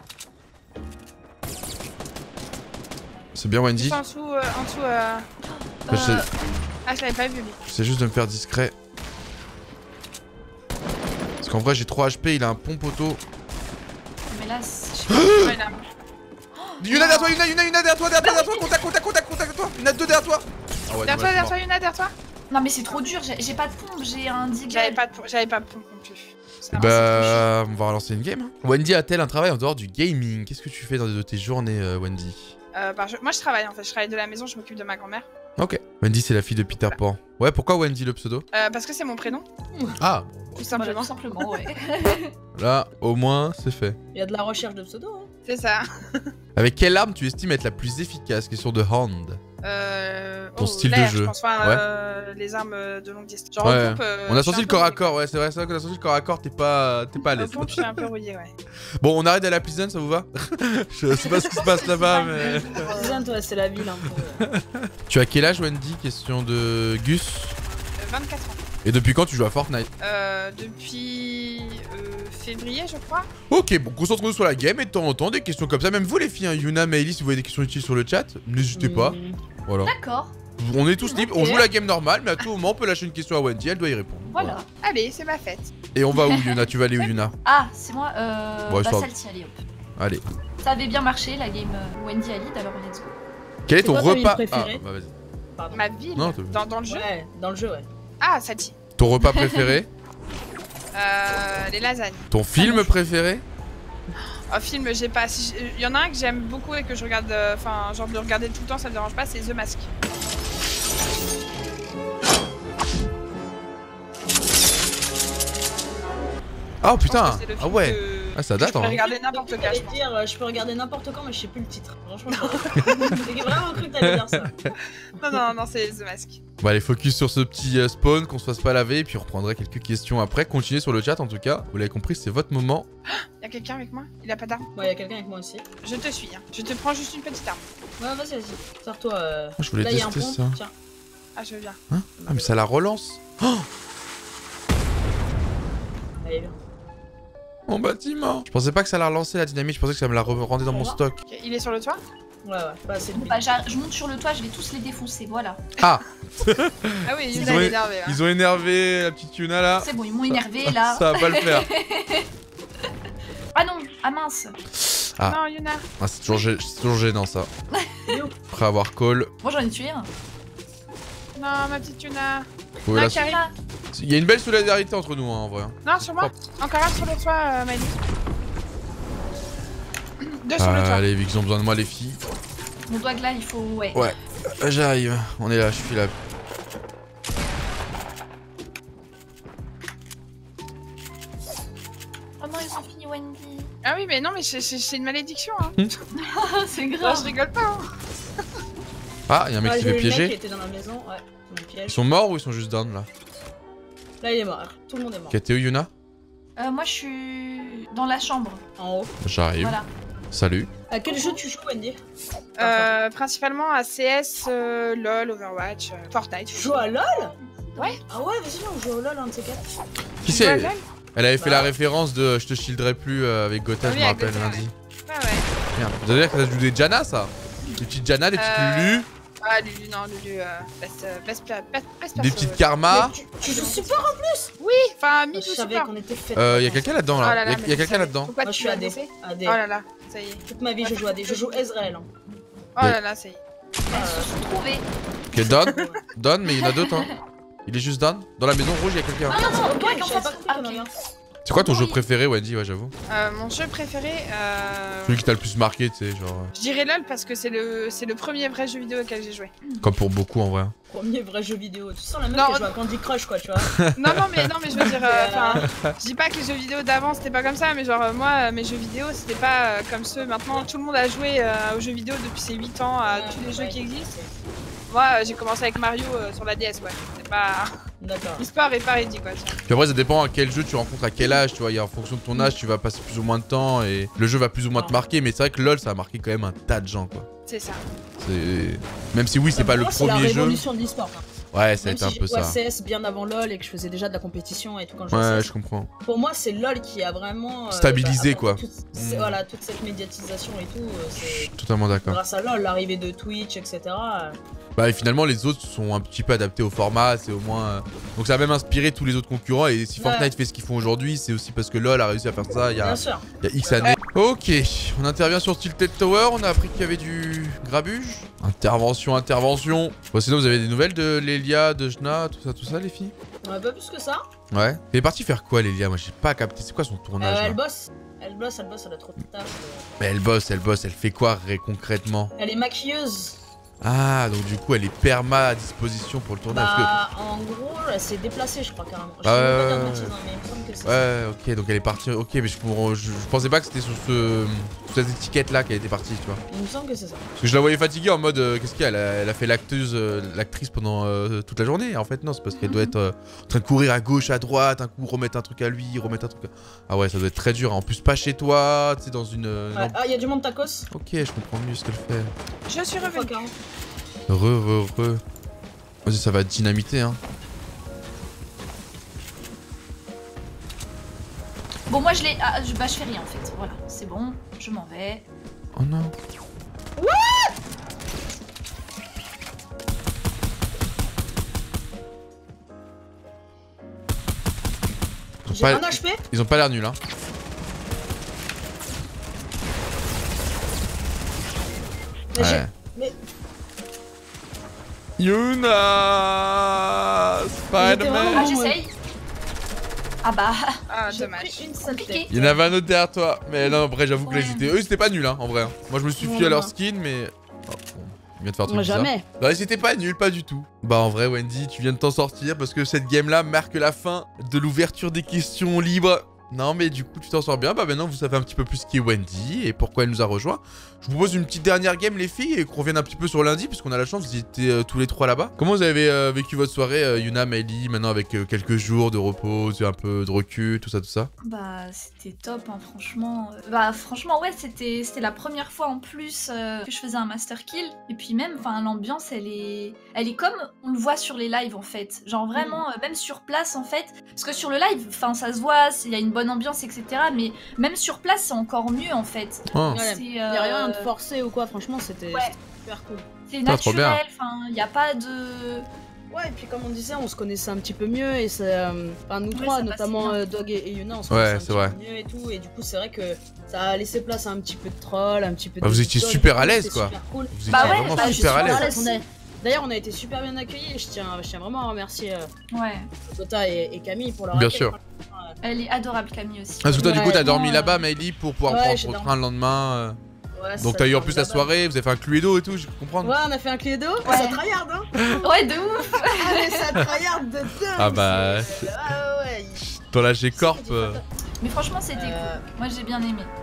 C'est bien Ils Wendy. sont en dessous, euh, en dessous. Euh... Bah, j'essaie- Euh, Ah, je l'avais pas vu, lui. J'essaie juste de me faire discret. Parce qu'en vrai, j'ai trois H P, il a un pompe auto. Mais là, c'est- je sais pas. Ouais, là. Yuna derrière toi, Yuna, Yuna, Yuna derrière toi, derrière toi, derrière toi, contact, contact, contact, contact, toi. Il y en a deux derrière toi. Ah ouais, Derrière toi, dommage, derrière mort. toi, Yuna, derrière toi. Non, mais c'est trop dur. J'ai j'ai pas de pompe. J'ai un J'avais Deagle. pas de pompe, j'avais pas de pompe non plus. C'est un- Bah, on va relancer une game. hein. Wendy a-t-elle un travail en dehors du gaming? Qu'est-ce que tu fais dans de tes journées, euh, Wendy? Euh, bah, je- Moi, je travaille en fait. Je travaille de la maison, je m'occupe de ma grand-mère. Ok. Wendy, c'est la fille de Peter Pan. Ouais, pourquoi Wendy le pseudo? Euh, parce que c'est mon prénom, Ah, tout Voilà, simplement. tout simplement, ouais. là, au moins, c'est fait. Il y a de la recherche de pseudo. Hein. C'est ça. Avec quelle arme tu estimes être la plus efficace? Question de hand. Euh... Ton oh, style de l'air, jeu. Je pense pas Ouais. euh, les armes euh, de longue distance. Genre, Ouais. en pompe, euh, On a je suis sorti un le peu corps à rouillée. corps, ouais, c'est vrai, c'est vrai qu'on a sorti le corps à corps, t'es pas, t'es pas à En l'aise. pompe, je suis un peu rouillée, ouais. Bon, on arrête à la prison, ça vous va? Je sais pas ce qui se passe là-bas, mais. Prison, toi, c'est la ville un peu. Tu as quel âge, Wendy? Question de Gus. Euh, vingt-quatre ans. Et depuis quand tu joues à Fortnite? Euh, depuis euh, février, je crois. Ok, bon, concentrons-nous sur la game et de temps en temps des questions comme ça. Même vous, les filles, hein, Yuna, Meili, si vous avez des questions utiles sur le chat, n'hésitez pas. Hmm. Voilà. D'accord. On est tous libres, on Ok. joue la game normale, mais à tout moment, on peut lâcher une question à Wendy, elle doit y répondre. Voilà. Allez, c'est ma fête. Et on va où, Yuna? Tu vas aller où, Yuna? Ah, c'est moi. Euh. Ouais, bah, ça- celle-ci, allez hop. Allez. Ça avait bien marché, la game euh, Wendy Alid, alors let's go. Quel est C'est ton quoi ta ville repas? Ah, préférée bah vas-y. Pardon. Ma ville Non, t'as- dans, dans le jeu. Ouais, dans le jeu, ouais. Ah, celle-ci. Ton repas préféré? Euh, les lasagnes. Ton film préféré? Un film, j'ai pas. si j'ai- Il y en a un que j'aime beaucoup et que je regarde. euh, Enfin, genre de le regarder tout le temps, ça me dérange pas, c'est The Mask. Oh Je putain! pense que c'est le Ah film ouais! que- Ah, ça que date, je pourrais hein. regarder n'importe quand, je J'allais pense. dire, euh, je peux regarder n'importe quand, mais je sais plus le titre. Franchement, j'ai vraiment cru que t'allais dire ça. Non, non, non, c'est The Mask. Bon allez, focus sur ce petit euh, spawn, qu'on se fasse pas laver, et puis on reprendra quelques questions après. Continuez sur le chat en tout cas, vous l'avez compris, c'est votre moment. Y'a quelqu'un avec moi? Il a pas d'arme? Ouais, y a quelqu'un avec moi aussi. Je te suis, hein. Je te prends juste une petite arme. Ouais, vas-y, vas-y. Sors-toi. Euh... Ah, je voulais Là, y a un tester pont. ça. Tiens. Ah, je veux bien. Hein? Ah mais ça la relance. Oh, Allez, viens. mon bâtiment. Je pensais pas que ça la relançait la dynamite, je pensais que ça me la re- rendait dans mon Ça va stock. Ok, il est sur le toit? Ouais, ouais, pas assez de Bon, bruit. bah, j'a- je monte sur le toit, je vais tous les défoncer, voilà. Ah, Ah oui, Ils Yuna ont- est énervé. Là. ils ont énervé la petite Yuna là. C'est bon, ils m'ont énervé là. Ça va pas le faire. Ah non, ah mince. Ah. Non, Yuna. Ah, c'est toujours, gê- c'est toujours gênant ça. Yo. Après avoir call, Moi j'en ai tué un. Non, ma petite Yuna. vous pouvez Ah, la- Karim. Ah, il y a une belle solidarité entre nous hein, en vrai. Non, sur moi. Encore un sur le toit, euh, Miley. Deux sur le Ah, toit. allez, vu qu'ils ont besoin de moi les filles. mon doigt là, il faut. Ouais. Ouais, euh, j'arrive. On est là, je suis là. Oh non, ils ont fini Wendy. Ah oui, mais non, mais c'est- c'est c'est une malédiction. Hein. Ah, c'est Non, grave. je rigole pas. Hein. Ah, il y a un mec Ouais, qui j'ai fait vu le mec qui piéger. était dans la maison, ouais. Dans le Ils piège. sont morts ou ils sont juste down là? Là, il est mort. Tout le monde est mort. Ok, t'es où, Yuna? Euh, moi, je suis dans la chambre. En haut. J'arrive. Voilà. Salut. À quel jeu tu joues, Wendy? Euh, principalement à C S, euh, LOL, Overwatch, euh, Fortnite. Tu joues à LOL? Ouais. Ah ouais, vas-y, on joue au LOL, un de ces quatre. Qui Tu joues à c'est? LOL? Elle avait fait Bah. la référence de Je te shielderai plus euh, avec Gotha, Ah je oui, me avec rappelle Gotha, lundi. Ouais, ouais. Merde. Vous allez dire que ça joue des Jana, ça? Des petites Jana, des petites Euh, Lulu, Ah, Lulu, non, Lulu, euh, best, euh, best, pla- best, best des perso, petites ouais. Karma. Mais tu, tu joues super en plus? Oui, enfin, Je mi tout savais super. qu'on était fait. Euh, y'a quelqu'un là-dedans, Oh là. là là, Y'a mais y a je quelqu'un savais. là-dedans. Pourquoi Moi, je tu suis l'as A D. laissé A D. Oh là là, ça y est. Toute ma vie, je joue à D. Je joue Ezreal. Hein. Oh là là, ça y est. Elles se sont trouvées. Ok, Don. Don, mais il y en a d'autres, hein. Il est juste Don. Dans la maison rouge, y'a quelqu'un. Ah non, non, Ok, toi, je qu'en savais fait. pas compris Ah, qu'il y en ok. avait un. C'est quoi ton jeu Oui. préféré, Wendy? Ouais, j'avoue. Euh, mon jeu préféré, euh... Celui qui t'a le plus marqué, tu sais, genre. je dirais LOL parce que c'est le, c'est le premier vrai jeu vidéo auquel j'ai joué. euh, Comme pour beaucoup, en vrai. Premier vrai jeu vidéo. Tu sens la meuf Non, qui joue à Candy Crush, quoi, tu vois. Non, non, mais, non, mais je veux dire, euh, enfin, je dis pas que les jeux vidéo d'avant c'était pas comme ça, mais genre, euh, moi, euh, mes jeux vidéo c'était pas euh, comme ceux maintenant. Tout le monde a joué euh, aux jeux vidéo depuis ses huit ans, à tous les jeux qui existent. Moi, euh, j'ai commencé avec Mario euh, sur la D S, ouais. C'est pas. D'accord. L'histoire est pas ready, quoi. Puis après, ça dépend à quel jeu tu rencontres, à quel âge, tu vois. Il y a en fonction de ton âge, tu vas passer plus ou moins de temps et le jeu va plus ou moins te marquer. Mais c'est vrai que LoL, ça a marqué quand même un tas de gens, quoi. C'est ça. C'est. Même si oui, c'est pas le Moi, c'est la premier jeu. révolution de l'e-sport. hein. Ouais, ça a Même été un si peu j'ai joué à ça. C S bien avant LoL et que je faisais déjà de la compétition et tout quand je jouais à Ouais, C S. je comprends. Pour moi, c'est LoL qui a vraiment euh, Stabilisé, bah, quoi. toute, c'est- Mm. Voilà, toute cette médiatisation et tout. euh, c'est Totalement d'accord. grâce à LoL, l'arrivée de Twitch, et cetera. euh, Bah et finalement les autres sont un petit peu adaptés au format, c'est au moins... euh, Donc ça a même inspiré tous les autres concurrents et si Ouais. Fortnite fait ce qu'ils font aujourd'hui, c'est aussi parce que LoL a réussi à faire ça il y a, Bien sûr. il y a X années. Ok, on intervient sur Tilted Tower, on a appris qu'il y avait du grabuge. Intervention, intervention. Bon sinon vous avez des nouvelles de Lélia, de Jna, tout ça, tout ça les filles? Ouais, pas plus que ça. Ouais. Elle est partie faire quoi Lélia? Moi j'ai pas capté, c'est quoi son Euh, tournage là? elle bosse. Elle bosse, elle bosse, elle a trop de taf. euh. Mais elle bosse, elle bosse, elle fait quoi ré- concrètement? Elle est maquilleuse. Ah donc du coup elle est perma à disposition pour le tournage. parce que- Bah, en gros, elle s'est déplacée, je crois, carrément. Je Ah sais même ouais, pas dire de ouais, bêtises, ouais. hein, mais il me semble que c'est ça. Ouais, ok, donc elle est partie. Ok, mais je, je, je pensais pas que c'était sur ce, sur cette étiquette là qu'elle était partie, tu vois. Il me semble que c'est ça. Parce que je la voyais fatiguée en mode, euh, qu'est-ce qu'il y a elle, a elle a fait l'acteuse, euh, l'actrice pendant euh, toute la journée. En fait, non, c'est parce qu'elle doit être euh, en train de courir à gauche, à droite, un coup remettre un truc à lui, remettre un truc à... Ah ouais, ça doit être très dur. En plus, pas chez toi, tu sais, dans une. euh, Ouais. non. Ah, il y a du monde tacos. Ok, je comprends mieux ce qu'elle fait. Je suis Fois revenue. quarante. Re, re, re. Vas-y, ça va dynamiter, hein. Bon, moi, je l'ai. Ah, je... Bah, je fais rien en fait. Voilà, c'est bon, je m'en vais. Oh non. Ils ont J'ai pas- un H P. Ils ont pas l'air nuls, hein. Mais j'ai- Ouais. Mais Yuna Il était Spider-Man vraiment Ah, bon, ouais. j'essaye. Ah bah. Ah, j'ai dommage. pris une sale Compliqué. tête. Il y en avait un autre derrière toi. Mais non, après, j'avoue que là, Ouais. ils étaient... Eux, c'était pas nul, hein, en vrai. Moi, je me suis Non, fié à leur non. skin, mais... Oh, bon. Il vient de faire un truc Moi, bizarre. jamais. Bah, c'était pas nul, pas du tout. Bah, en vrai, Wendy, tu viens de t'en sortir parce que cette game-là marque la fin de l'ouverture des questions libres. Non, mais du coup, tu t'en sors bien. Bah, maintenant, vous savez un petit peu plus qui est Wendy et pourquoi elle nous a rejoint. Je vous propose une petite dernière game, les filles, et qu'on revienne un petit peu sur lundi, puisqu'on a la chance, vous étiez euh, tous les trois là-bas. Comment vous avez euh, vécu votre soirée, euh, Yuna, Meili, maintenant avec euh, quelques jours de repos, un peu de recul, tout ça, tout ça? Bah, c'était top, hein, franchement. Euh, Bah, franchement, ouais, c'était c'était la première fois en plus euh, que je faisais un master kill. Et puis même, enfin, l'ambiance, elle est, elle est comme on le voit sur les lives en fait. Genre vraiment, euh, même sur place en fait. Parce que sur le live, enfin, ça se voit, il y a une bonne ambiance, et cetera. Mais même sur place, c'est encore mieux en fait. Oh. Ouais. C'est, Il y a rien de euh, forcé ou quoi, franchement, c'était Ouais. c'était super cool. C'est Ah, trop bien. naturel. Enfin, il n'y a pas de. Ouais, et puis comme on disait, on se connaissait un petit peu mieux et c'est. euh, Enfin, nous Ouais, trois, ça passait notamment bien. euh, Dog et, et Yuna, on se Ouais, connaissait un c'est petit vrai. peu mieux et tout. Et du coup, c'est vrai que ça a laissé place à un petit peu de troll, un petit peu de. Bah, vous étiez dog et super tout, à l'aise, c'était quoi. super cool. Vous étiez Bah ouais, vraiment bah, je super à suis l'aise. à l'aise. On a- D'ailleurs, on a été super bien accueillis et je tiens, je tiens vraiment à remercier euh, Ouais. Tota et, et Camille pour leur Bien accueil. sûr. Elle est adorable, Camille aussi. Parce que toi, du coup, Ouais, t'as dormi non, là-bas, euh, Meili, pour pouvoir Ouais, prendre j'ai ton dormi. train le lendemain. euh. Ouais, Donc, ça, t'as eu en dormi plus la là-bas. soirée, vous avez fait un cluedo et tout, je peux comprendre. Ouais, on a fait un Cluedo. Ouais. Ça tryhard, hein. Ouais, de ouf. Ah, mais ça tryhard de dingue. Ah bah, c'est- Ah ouais. il- Dans la G-Corp. c'est- euh, Mais franchement, c'était Euh, cool. Moi, j'ai bien aimé.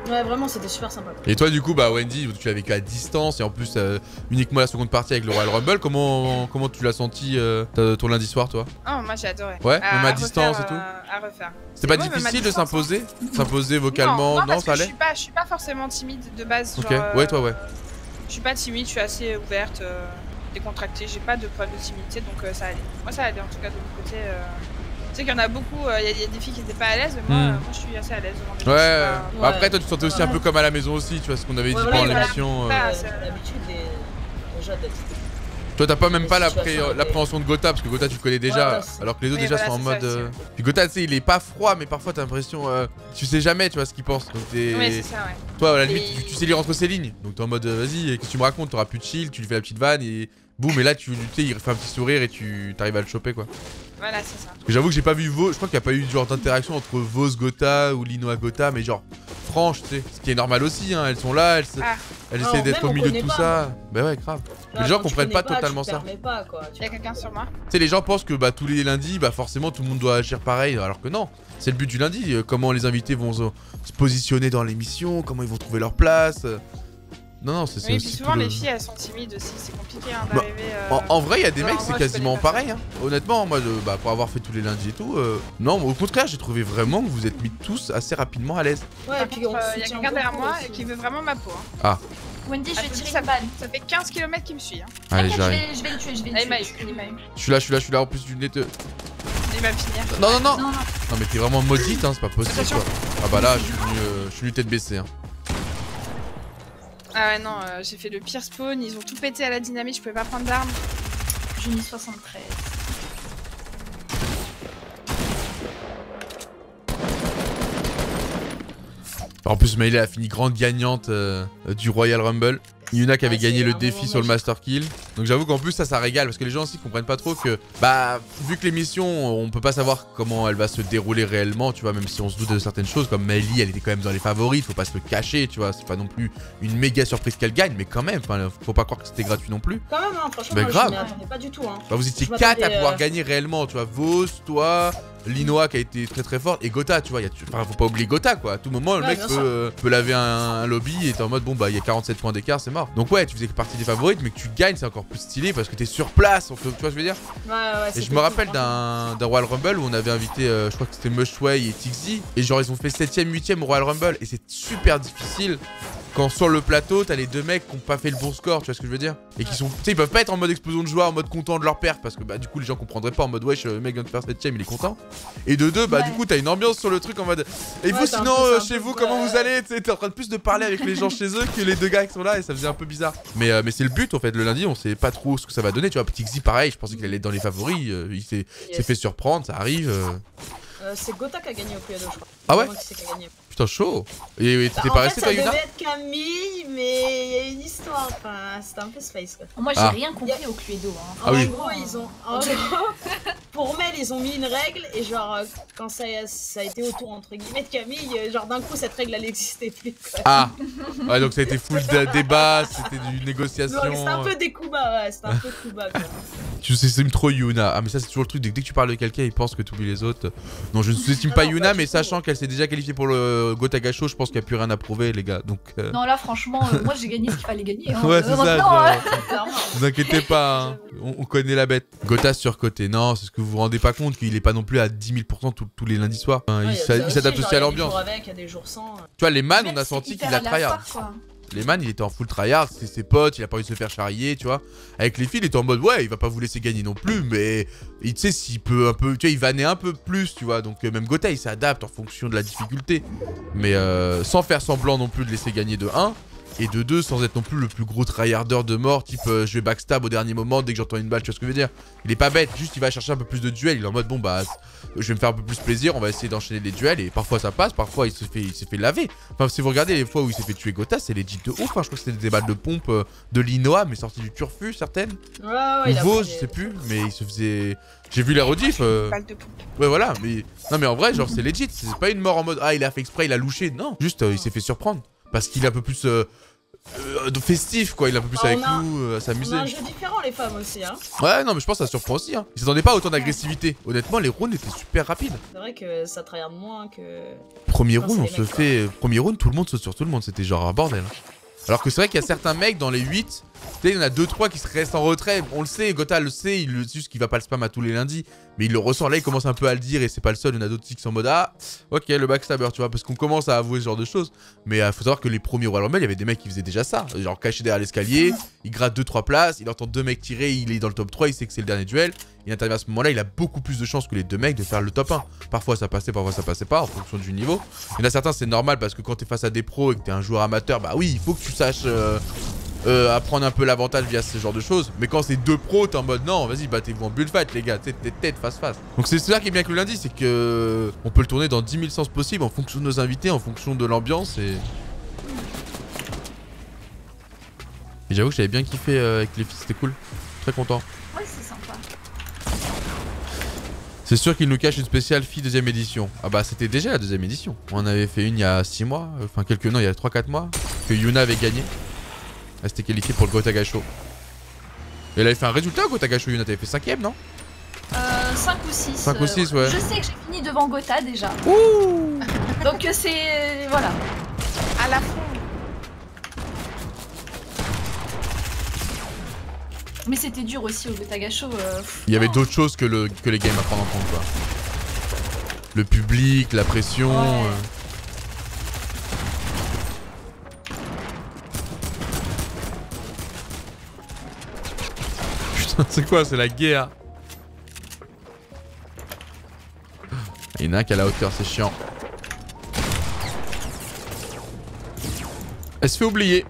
Ouais, vraiment, c'était super sympa. Quoi. Et toi, du coup, bah Wendy, tu l'as vécu à distance et en plus euh, uniquement la seconde partie avec le Royal Rumble. Comment, comment tu l'as senti euh, ton lundi soir, toi? Oh, moi j'ai adoré. Ouais, à, même à, à refaire, distance et tout. Euh, à refaire. C'était pas ouais, difficile de distance, s'imposer hein. S'imposer vocalement? Non, non, non parce ça que je allait suis pas, je suis pas forcément timide de base. Ok, genre, ouais, toi, ouais. Euh, je suis pas timide, je suis assez ouverte, euh, décontractée. J'ai pas de problème de timidité, donc euh, ça allait. Moi, ça allait en tout cas de mon côté. Euh... Tu sais qu'il y en a beaucoup, il euh, y, y a des filles qui étaient pas à l'aise, mais moi, mm. euh, moi je suis assez à l'aise. Ouais, pas... ouais. Ouais. Après, toi, tu te sentais aussi ouais. un peu comme à la maison aussi, tu vois, ce qu'on avait dit ouais, pendant voilà, l'émission. voilà. Euh... Euh, l'habitude des... déjà d'être. Toi, t'as pas même Les pas situations l'appréhension de Gotha, parce que Gotha, tu le connais déjà, ouais, alors que les autres oui, déjà voilà, sont en ça mode. Euh... Puis Gotha, tu sais, il est pas froid, mais parfois t'as l'impression. Euh... Tu sais jamais, tu vois, ce qu'il pense. Donc, Ouais, c'est ça, ouais. toi, à la limite, Et... tu, tu sais lire entre ses lignes. Donc, t'es en mode, euh, vas-y, qu'est-ce que tu me racontes? T'auras plus de chill, tu lui fais la petite vanne et. Boum, et là, tu sais, il fait un petit sourire et tu arrives à le choper, quoi. Voilà, c'est ça. Parce que j'avoue que j'ai pas vu Vos, je crois qu'il n'y a pas eu genre d'interaction entre Vos Gotha ou Linoa Gotha, mais genre franche, tu sais. Ce qui est normal aussi, hein, elles sont là, elles, Ah. elles Alors, essaient d'être même, au on milieu de connaît tout pas, ça. Bah ouais, grave. Là, Mais les gens quand tu comprennent connais pas totalement tu ça. permets pas, quoi. Tu Y'a quelqu'un sur moi? Tu sais, les gens pensent que bah tous les lundis, bah forcément tout le monde doit agir pareil, alors que non. C'est le but du lundi, euh, comment les invités vont se, se positionner dans l'émission, comment ils vont trouver leur place. euh. Non, non, c'est Oui, aussi puis souvent tout le- les filles elles sont timides aussi, c'est compliqué hein, Bah, d'arriver. Euh... En, en vrai, il y a des Non, mecs, moi, c'est je quasiment connais pas pareil. Hein. Honnêtement, moi, de- bah, pour avoir fait tous les lundis et tout, euh, non, au contraire, j'ai trouvé vraiment que vous êtes mis tous assez rapidement à l'aise. Ouais, et Par puis contre, on euh, se y a soutient quelqu'un derrière beaucoup moi aussi. et qui veut vraiment ma peau. Hein. Ah, Wendy, je Ah, vais je tirer dis ça- une balle. Ça fait quinze kilomètres qu'il me suit. Hein. allez, T'inquiète, je j'arrive. vais, je vais le tuer, je vais Ah, le il m'a eu, tuer. il m'a eu. Je suis là, je suis là, je suis là. En plus, tu venais te. Il va me finir. Non, non, non. Non, non. Non, mais t'es vraiment maudite, hein, c'est pas possible Attention. quoi. Ah bah là, je suis venu, euh, je suis venu tête baissée. Hein. Ah ouais, non, euh, j'ai fait le pire spawn, ils ont tout pété à la dynamite, je pouvais pas prendre d'armes. J'ai mis soixante-treize. En plus, Melee a fini grande gagnante euh, euh, du Royal Rumble. Yuna qui avait Ah, gagné c'est le un défi moment sur le magique. Master Kill. Donc j'avoue qu'en plus ça, ça régale parce que les gens aussi comprennent pas trop que, bah, vu que l'émission, on peut pas savoir comment elle va se dérouler réellement, tu vois, même si on se doute de certaines choses, comme Melee, elle était quand même dans les favoris, faut pas se le cacher, tu vois, c'est pas non plus une méga surprise qu'elle gagne, mais quand même, enfin, faut pas croire que c'était gratuit non plus. Quand même, hein, franchement, Mais moi, grave. je m'y attendais pas du tout. Hein. Bah, vous étiez Je quatre à m'attendais, pouvoir euh, gagner réellement, tu vois, Vos, toi, Linoa qui a été très très forte et Gotha, tu vois, y a, enfin, faut pas oublier Gotha quoi. À tout moment, le Ouais, mec bien peut, sûr. euh, peut laver un, un lobby et t'es en mode bon bah il y a quarante-sept points d'écart, c'est mort. Donc ouais, tu faisais partie des favorites, mais que tu gagnes, c'est encore plus stylé parce que t'es sur place, on te- tu vois ce que je veux dire. Ouais, ouais, Et je c'était me cool, rappelle franchement. d'un d'un Royal Rumble où on avait invité, euh, je crois que c'était Mushway et Tixi, et genre ils ont fait septième, huitième au Royal Rumble et c'est super difficile. Quand sur le plateau, t'as les deux mecs qui ont pas fait le bon score, tu vois ce que je veux dire? Et qui sont. Tu sais, ils peuvent pas être en mode explosion de joie, en mode content de leur perte, parce que bah du coup les gens comprendraient pas en mode wesh, le mec vient de faire septième, il est content. Et de deux, bah Ouais. du coup t'as une ambiance sur le truc en mode. Et vous Ouais, t'as un sinon, peu- euh, c'est un chez peu- vous, comment ouais. vous allez? Tu sais, t'es en train de plus de parler avec les gens chez eux que les deux gars qui sont là et ça faisait un peu bizarre. Mais, euh, mais c'est le but en fait, le lundi, on sait pas trop ce que ça va donner, tu vois. Tixi pareil, je pensais qu'il allait être dans les favoris, euh, il s'est il s'est Yes. fait surprendre, ça arrive. euh. Euh, c'est Gotha qui a gagné au Cluedo, je crois. Ah ouais? C'est moi qui sais qui a gagné. Putain, chaud. Et et t'étais Bah, pas en resté fait, toi, ça Yuna? devait être Camille, mais il y a une histoire. Enfin, c'était un peu space quoi. Moi, j'ai Ah. rien compris au Cluedo. Hein. Ah oui. En gros, ils ont. En gros, pour Mel, ils ont mis une règle et genre, euh, quand ça, a- ça a été au tour entre guillemets de Camille, euh, genre d'un coup, cette règle elle existait plus. Quoi. Ah ouais, donc ça a été full de débat, c'était du Donc, négociation. c'était un peu des coups bas, ouais, c'était un peu coups bas quoi. Tu sous-estimes trop Yuna. Ah mais ça c'est toujours le truc, dès que tu parles de quelqu'un il pense que tu oublies les autres. Non, je ne sous-estime Ah pas non, Yuna, pas du mais tout. sachant qu'elle s'est déjà qualifiée pour le Gotaga Show, je pense qu'il n'y a plus rien à prouver les gars. Donc euh, Non, là, franchement, euh, moi, j'ai gagné ce qu'il fallait gagner. Hein. ouais Euh, c'est ça, maintenant, genre, euh, Clairement. vous inquiétez pas, hein. on, on connaît la bête. Gotha surcoté, non, c'est ce que vous vous rendez pas compte qu'il est pas non plus à dix mille pour cent tous- tous les lundis soirs. Hein, Ouais, il y a s'a- ça il s'adapte genre, aussi à il y a des l'ambiance. jours avec, il y a des jours sans. Tu vois, les man, mec, on a c'est senti hyper qu'il a tryhard. aléatoire, quoi. Les man, il était en full tryhard, c'était ses potes, il a pas envie de se faire charrier, tu vois. Avec les filles, il était en mode ouais, il va pas vous laisser gagner non plus, mais il tu sais s'il peut un peu, tu vois, il vannait un peu plus, tu vois. Donc euh, même Gotha, il s'adapte en fonction de la difficulté, mais euh, sans faire semblant non plus de laisser gagner de un. Et de deux, sans être non plus le plus gros tryharder de mort, type euh, je vais backstab au dernier moment dès que j'entends une balle, tu vois ce que je veux dire. Il est pas bête, juste il va chercher un peu plus de duels, il est en mode bon bah je vais me faire un peu plus plaisir, on va essayer d'enchaîner les duels et parfois ça passe, parfois il se fait, il s'est fait laver. Enfin si vous regardez les fois où il s'est fait tuer Gotha, c'est legit de ouf, hein. Je crois que c'était des balles de pompe euh, de Linoa mais sorties du turfu certaines. Ouais, ouais, il a Nouveau, pris je des- sais plus, mais il se faisait... J'ai vu les rediff, euh... Balle de pompe. ouais voilà, mais... Non mais en vrai genre c'est legit, c'est pas une mort en mode ah il a fait exprès, il a louché, non. Juste euh, il s'est fait surprendre, parce qu'il est un peu plus... euh, euh, festif, quoi. Il est un peu plus Ah, avec on a- nous, euh, à On s'amuser. a un jeu différent, les femmes aussi, hein. Ouais, non, mais je pense que ça surprend aussi. Hein. Ils s'attendaient pas à autant d'agressivité. Honnêtement, les rounds étaient super rapides. C'est vrai que ça tryhard moins que. Premier Non, round, c'est on les se mecs, fait. Premier round, tout le monde saute sur tout le monde. C'était genre un bordel. Hein. Alors que c'est vrai qu'il y a certains mecs dans les huit. Tu sais, il y en a deux trois qui se restent en retrait. On le sait, Gotha le sait. Il le sait juste qu'il va pas le spam à tous les lundis. Mais il le ressent. Là, il commence un peu à le dire. Et c'est pas le seul. Il y en a d'autres qui sont en mode ah, ok, le backstabber, tu vois. Parce qu'on commence à avouer ce genre de choses. Mais il euh, faut savoir que les premiers Royal Rumble, il y avait des mecs qui faisaient déjà ça. Genre caché derrière l'escalier. Il gratte deux trois places. Il entend deux mecs tirer. Il est dans le top trois. Il sait que c'est le dernier duel. Il intervient à ce moment-là. Il a beaucoup plus de chances que les deux mecs de faire le top un. Parfois ça passait, parfois ça passait pas en fonction du niveau. Il y en a certains, c'est normal parce que quand t'es face à des pros et que t'es un joueur amateur, bah oui, il faut que tu saches euh, euh, apprendre un peu l'avantage via ce genre de choses. Mais quand c'est deux pros, t'es en mode non, vas-y, battez-vous en bullfight, les gars, tête, tête, tête, face, face. Donc c'est ça qui est bien avec le lundi, c'est que on peut le tourner dans dix mille sens possibles en fonction de nos invités, en fonction de l'ambiance et. Et j'avoue que j'avais bien kiffé euh, avec les filles, c'était cool. Très content. Ouais, c'est sympa. C'est sûr qu'il nous cache une spéciale fille deuxième édition. Ah bah c'était déjà la deuxième édition. On en avait fait une il y a six mois, enfin quelques non il y a trois quatre mois, que Yuna avait gagné. Elle s'était qualifiée pour le Gotagasho. Et elle avait fait un résultat au Gotagasho, Yuna, t'avais fait cinquième non? Euh, cinq ou six. cinq ou six, ouais. Je sais que j'ai fini devant Gotha déjà. Ouh. Donc euh, c'est... voilà. À la fin. Mais c'était dur aussi au Gotagasho. Euh... Il y avait non. d'autres choses que, le, que les games à prendre en compte quoi. Le public, la pression... Ouais. euh. Putain c'est quoi, c'est la guerre. Il y en a un qui est à la hauteur, c'est chiant. Elle se fait oublier.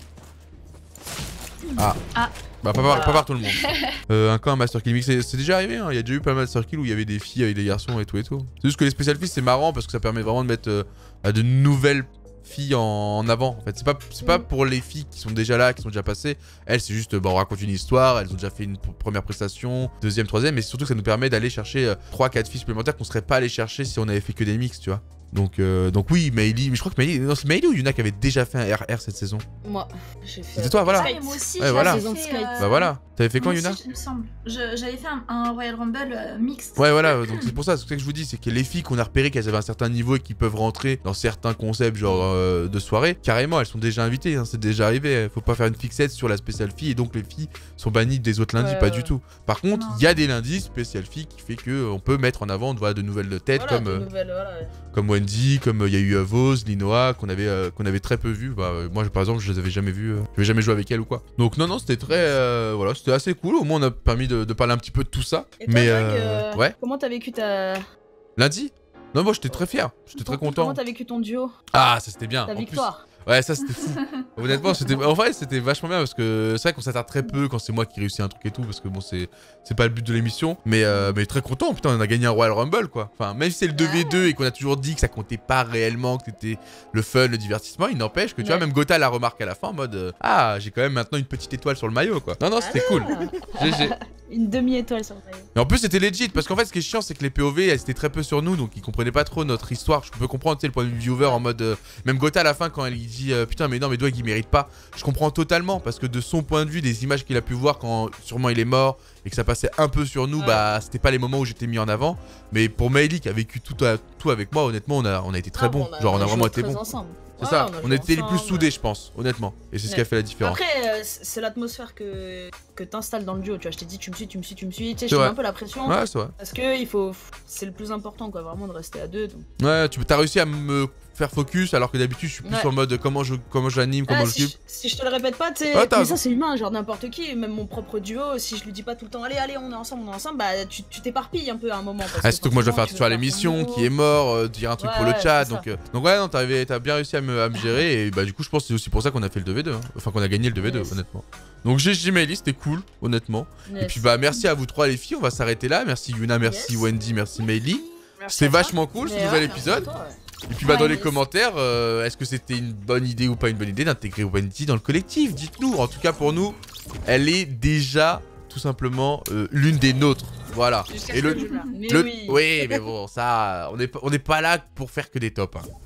Ah. Ah. Bah pas par, pas par tout le monde. Euh, un camp, un Master Kill Mix, c'est déjà arrivé, hein. Il y a déjà eu pas mal de Master Kill où il y avait des filles avec des garçons et tout et tout. C'est juste que les Special Filles c'est marrant parce que ça permet vraiment de mettre euh, à de nouvelles filles en, en avant. En fait, c'est pas, c'est pas pour les filles qui sont déjà là, qui sont déjà passées. Elles, c'est juste, bah, on raconte une histoire, elles ont déjà fait une première prestation, deuxième, troisième, mais surtout que ça nous permet d'aller chercher euh, trois quatre filles supplémentaires qu'on serait pas allé chercher si on avait fait que des mix, tu vois. Donc, euh, donc oui, Meili, mais je crois que Meili, non, c'est Meili ou Yuna qui avait déjà fait un R R cette saison. Moi, j'ai fait. C'était toi, voilà. Ah, mais moi aussi, Ouais, j'avais voilà. fait, Saison de Skate. euh, Bah voilà. T'avais fait quand, moi Yuna? aussi, il me semble. Je- J'avais fait un, un Royal Rumble euh, mixte. Ouais voilà, donc c'est pour ça, c'est ce que je vous dis, c'est que les filles qu'on a repérées qu'elles avaient un certain niveau et qui peuvent rentrer dans certains concepts genre euh, de soirée, carrément elles sont déjà invitées, hein, c'est déjà arrivé, faut pas faire une fixette sur la spéciale fille et donc les filles sont bannies des autres lundis, Ouais, pas ouais. du tout. Par contre, Non. il y a des lundis spéciale filles qui fait que euh, on peut mettre en avant voilà, de nouvelles têtes Voilà, comme, de euh, nouvelles, voilà, ouais. comme Wendy, comme il euh, y a eu euh, Vos, Linoa, qu'on avait, euh, qu'on avait très peu vu. Bah, euh, moi par exemple je les avais jamais vus, euh, je n'avais jamais joué avec elle ou quoi. Donc non non c'était très, euh, voilà, c'était assez cool, au moins on a permis de, de parler un petit peu de tout ça. Et toi, Mais Doug, euh, euh, ouais, Comment t'as vécu ta. lundi. Non moi j'étais très fier, j'étais très content. Comment t'as vécu ton duo, Ah, ça c'était bien. ta En plus- victoire? Ouais, ça c'était fou. Honnêtement, c'était en vrai, c'était vachement bien parce que c'est vrai qu'on s'attarde très peu quand c'est moi qui réussis un truc et tout parce que bon, c'est c'est pas le but de l'émission, mais euh, mais très content. Putain, on a gagné un Royal Rumble quoi. Enfin, même si c'est le deux v deux et qu'on a toujours dit que ça comptait pas réellement, que c'était le fun, le divertissement, il n'empêche que tu Ouais. vois, même Gotha la remarque à la fin en mode euh, ah, j'ai quand même maintenant une petite étoile sur le maillot quoi. Non non, c'était cool. G G. Une demi-étoile sur le maillot. Et en plus c'était legit parce qu'en fait ce qui est chiant c'est que les P O V elles étaient très peu sur nous donc ils comprenaient pas trop notre histoire. Je peux comprendre tu sais le point de vue viewer en mode euh, même Gotha à la fin quand elle dit euh, putain mais non mais Dwag il mérite pas. Je comprends totalement parce que de son point de vue des images qu'il a pu voir quand sûrement il est mort et que ça passait un peu sur nous, Ouais. bah c'était pas les moments où j'étais mis en avant. Mais pour Meili qui a vécu tout, à- tout avec moi honnêtement on a, on a été très Ah, bon. bon, Genre on a joué vraiment été très bon. ensemble. C'est Ouais, ça, a on joué était les plus ensemble. soudés je pense honnêtement. Et c'est ce qui a Ouais. fait la différence. Après, euh, c'est c'est l'atmosphère que, que t'installes dans le duo, tu vois. Je t'ai dit, tu me suis, tu me suis, tu me suis. Tu sais, C'est je mets vrai. un peu la pression. Ouais c'est vrai. Parce que il faut, c'est le plus important, quoi, vraiment de rester à deux. Donc. Ouais, tu as réussi à me faire focus alors que d'habitude je suis plus Ouais. en mode comment je comment j'anime, comment Ah, je si, occupe. je, si je te le répète pas, tu sais, Ouais, t'as mais raison. ça c'est humain, genre n'importe qui, même mon propre duo, si je lui dis pas tout le temps, allez, allez, on est ensemble, on est ensemble, bah tu tu t'éparpilles un peu à un moment. Parce Ah, surtout que moi je dois faire forcément, attention à tu veux faire l'émission, ton qui est mort, euh, dire un truc Ouais, pour le ouais, chat, c'est donc, ça. euh, donc ouais non t'as t'as bien réussi à me, à me gérer et bah du coup je pense que c'est aussi pour ça qu'on a fait le deux v deux, hein. Enfin qu'on a gagné le deux v deux Yes. honnêtement. Donc G G Meili c'était cool honnêtement. Yes. Et puis bah merci à vous trois les filles, on va s'arrêter là, merci Yuna, merci Yes. Wendy, merci Meili. Merci C'est à toi. vachement cool ce Mais nouvel ouais, merci épisode. à toi, ouais. Et puis bah Ouais, dans les yes. commentaires, euh, est-ce que c'était une bonne idée ou pas une bonne idée d'intégrer Wendy dans le collectif? Dites-nous, en tout cas pour nous, elle est déjà tout simplement euh, l'une des nôtres. Voilà. Jusqu'à Et ce le, que je meure. Mais le- oui. oui, mais bon, ça, on n'est pas- on n'est pas là pour faire que des tops. hein.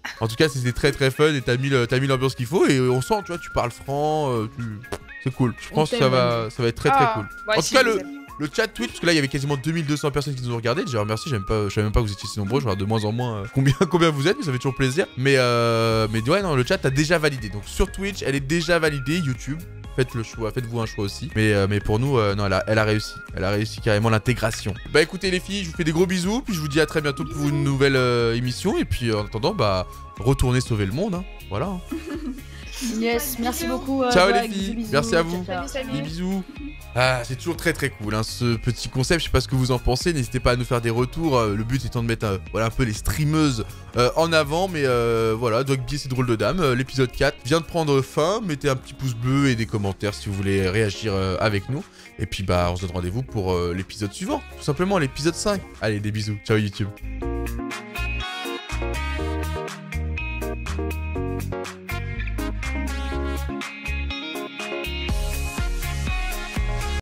En tout cas, c'était très très fun et t'as mis le- t'as mis l'ambiance qu'il faut et on sent, tu vois, tu parles franc, euh, tu... c'est cool. Je On pense que ça t'aime, va, ça va être très très Ah, cool. moi En aussi, tout cas, je le, vous aime. le chat Twitch, parce que là il y avait quasiment deux mille deux cents personnes qui nous ont regardé. Déjà remercie, je ne savais même pas que vous étiez si nombreux, je regarde de moins en moins euh, combien, combien vous êtes, mais ça fait toujours plaisir. Mais, euh, mais ouais, non, le chat a déjà validé. Donc sur Twitch, elle est déjà validée, YouTube. Faites le choix, faites-vous un choix aussi. Mais, euh, mais pour nous, euh, non, elle a, elle a réussi. Elle a réussi carrément l'intégration. Bah écoutez les filles, je vous fais des gros bisous. Puis je vous dis à très bientôt pour une nouvelle euh, émission. Et puis euh, en attendant, bah retournez sauver le monde. Hein. Voilà. Hein. Yes, merci beaucoup. euh, Ciao, les Doig, filles. bisous, bisous, Merci à vous. ciao, ciao. Salut, Des salut. bisous. Ah, c'est toujours très très cool hein, ce petit concept. Je sais pas ce que vous en pensez. N'hésitez pas à nous faire des retours. Euh, le but étant de mettre euh, voilà, un peu les streameuses euh, en avant. Mais euh, voilà, Dogby, c'est drôle de dame. Euh, L'épisode quatre vient de prendre fin. Mettez un petit pouce bleu et des commentaires si vous voulez réagir euh, avec nous. Et puis bah, on se donne rendez-vous pour euh, l'épisode suivant. Tout simplement l'épisode cinq. Allez, des bisous. Ciao YouTube.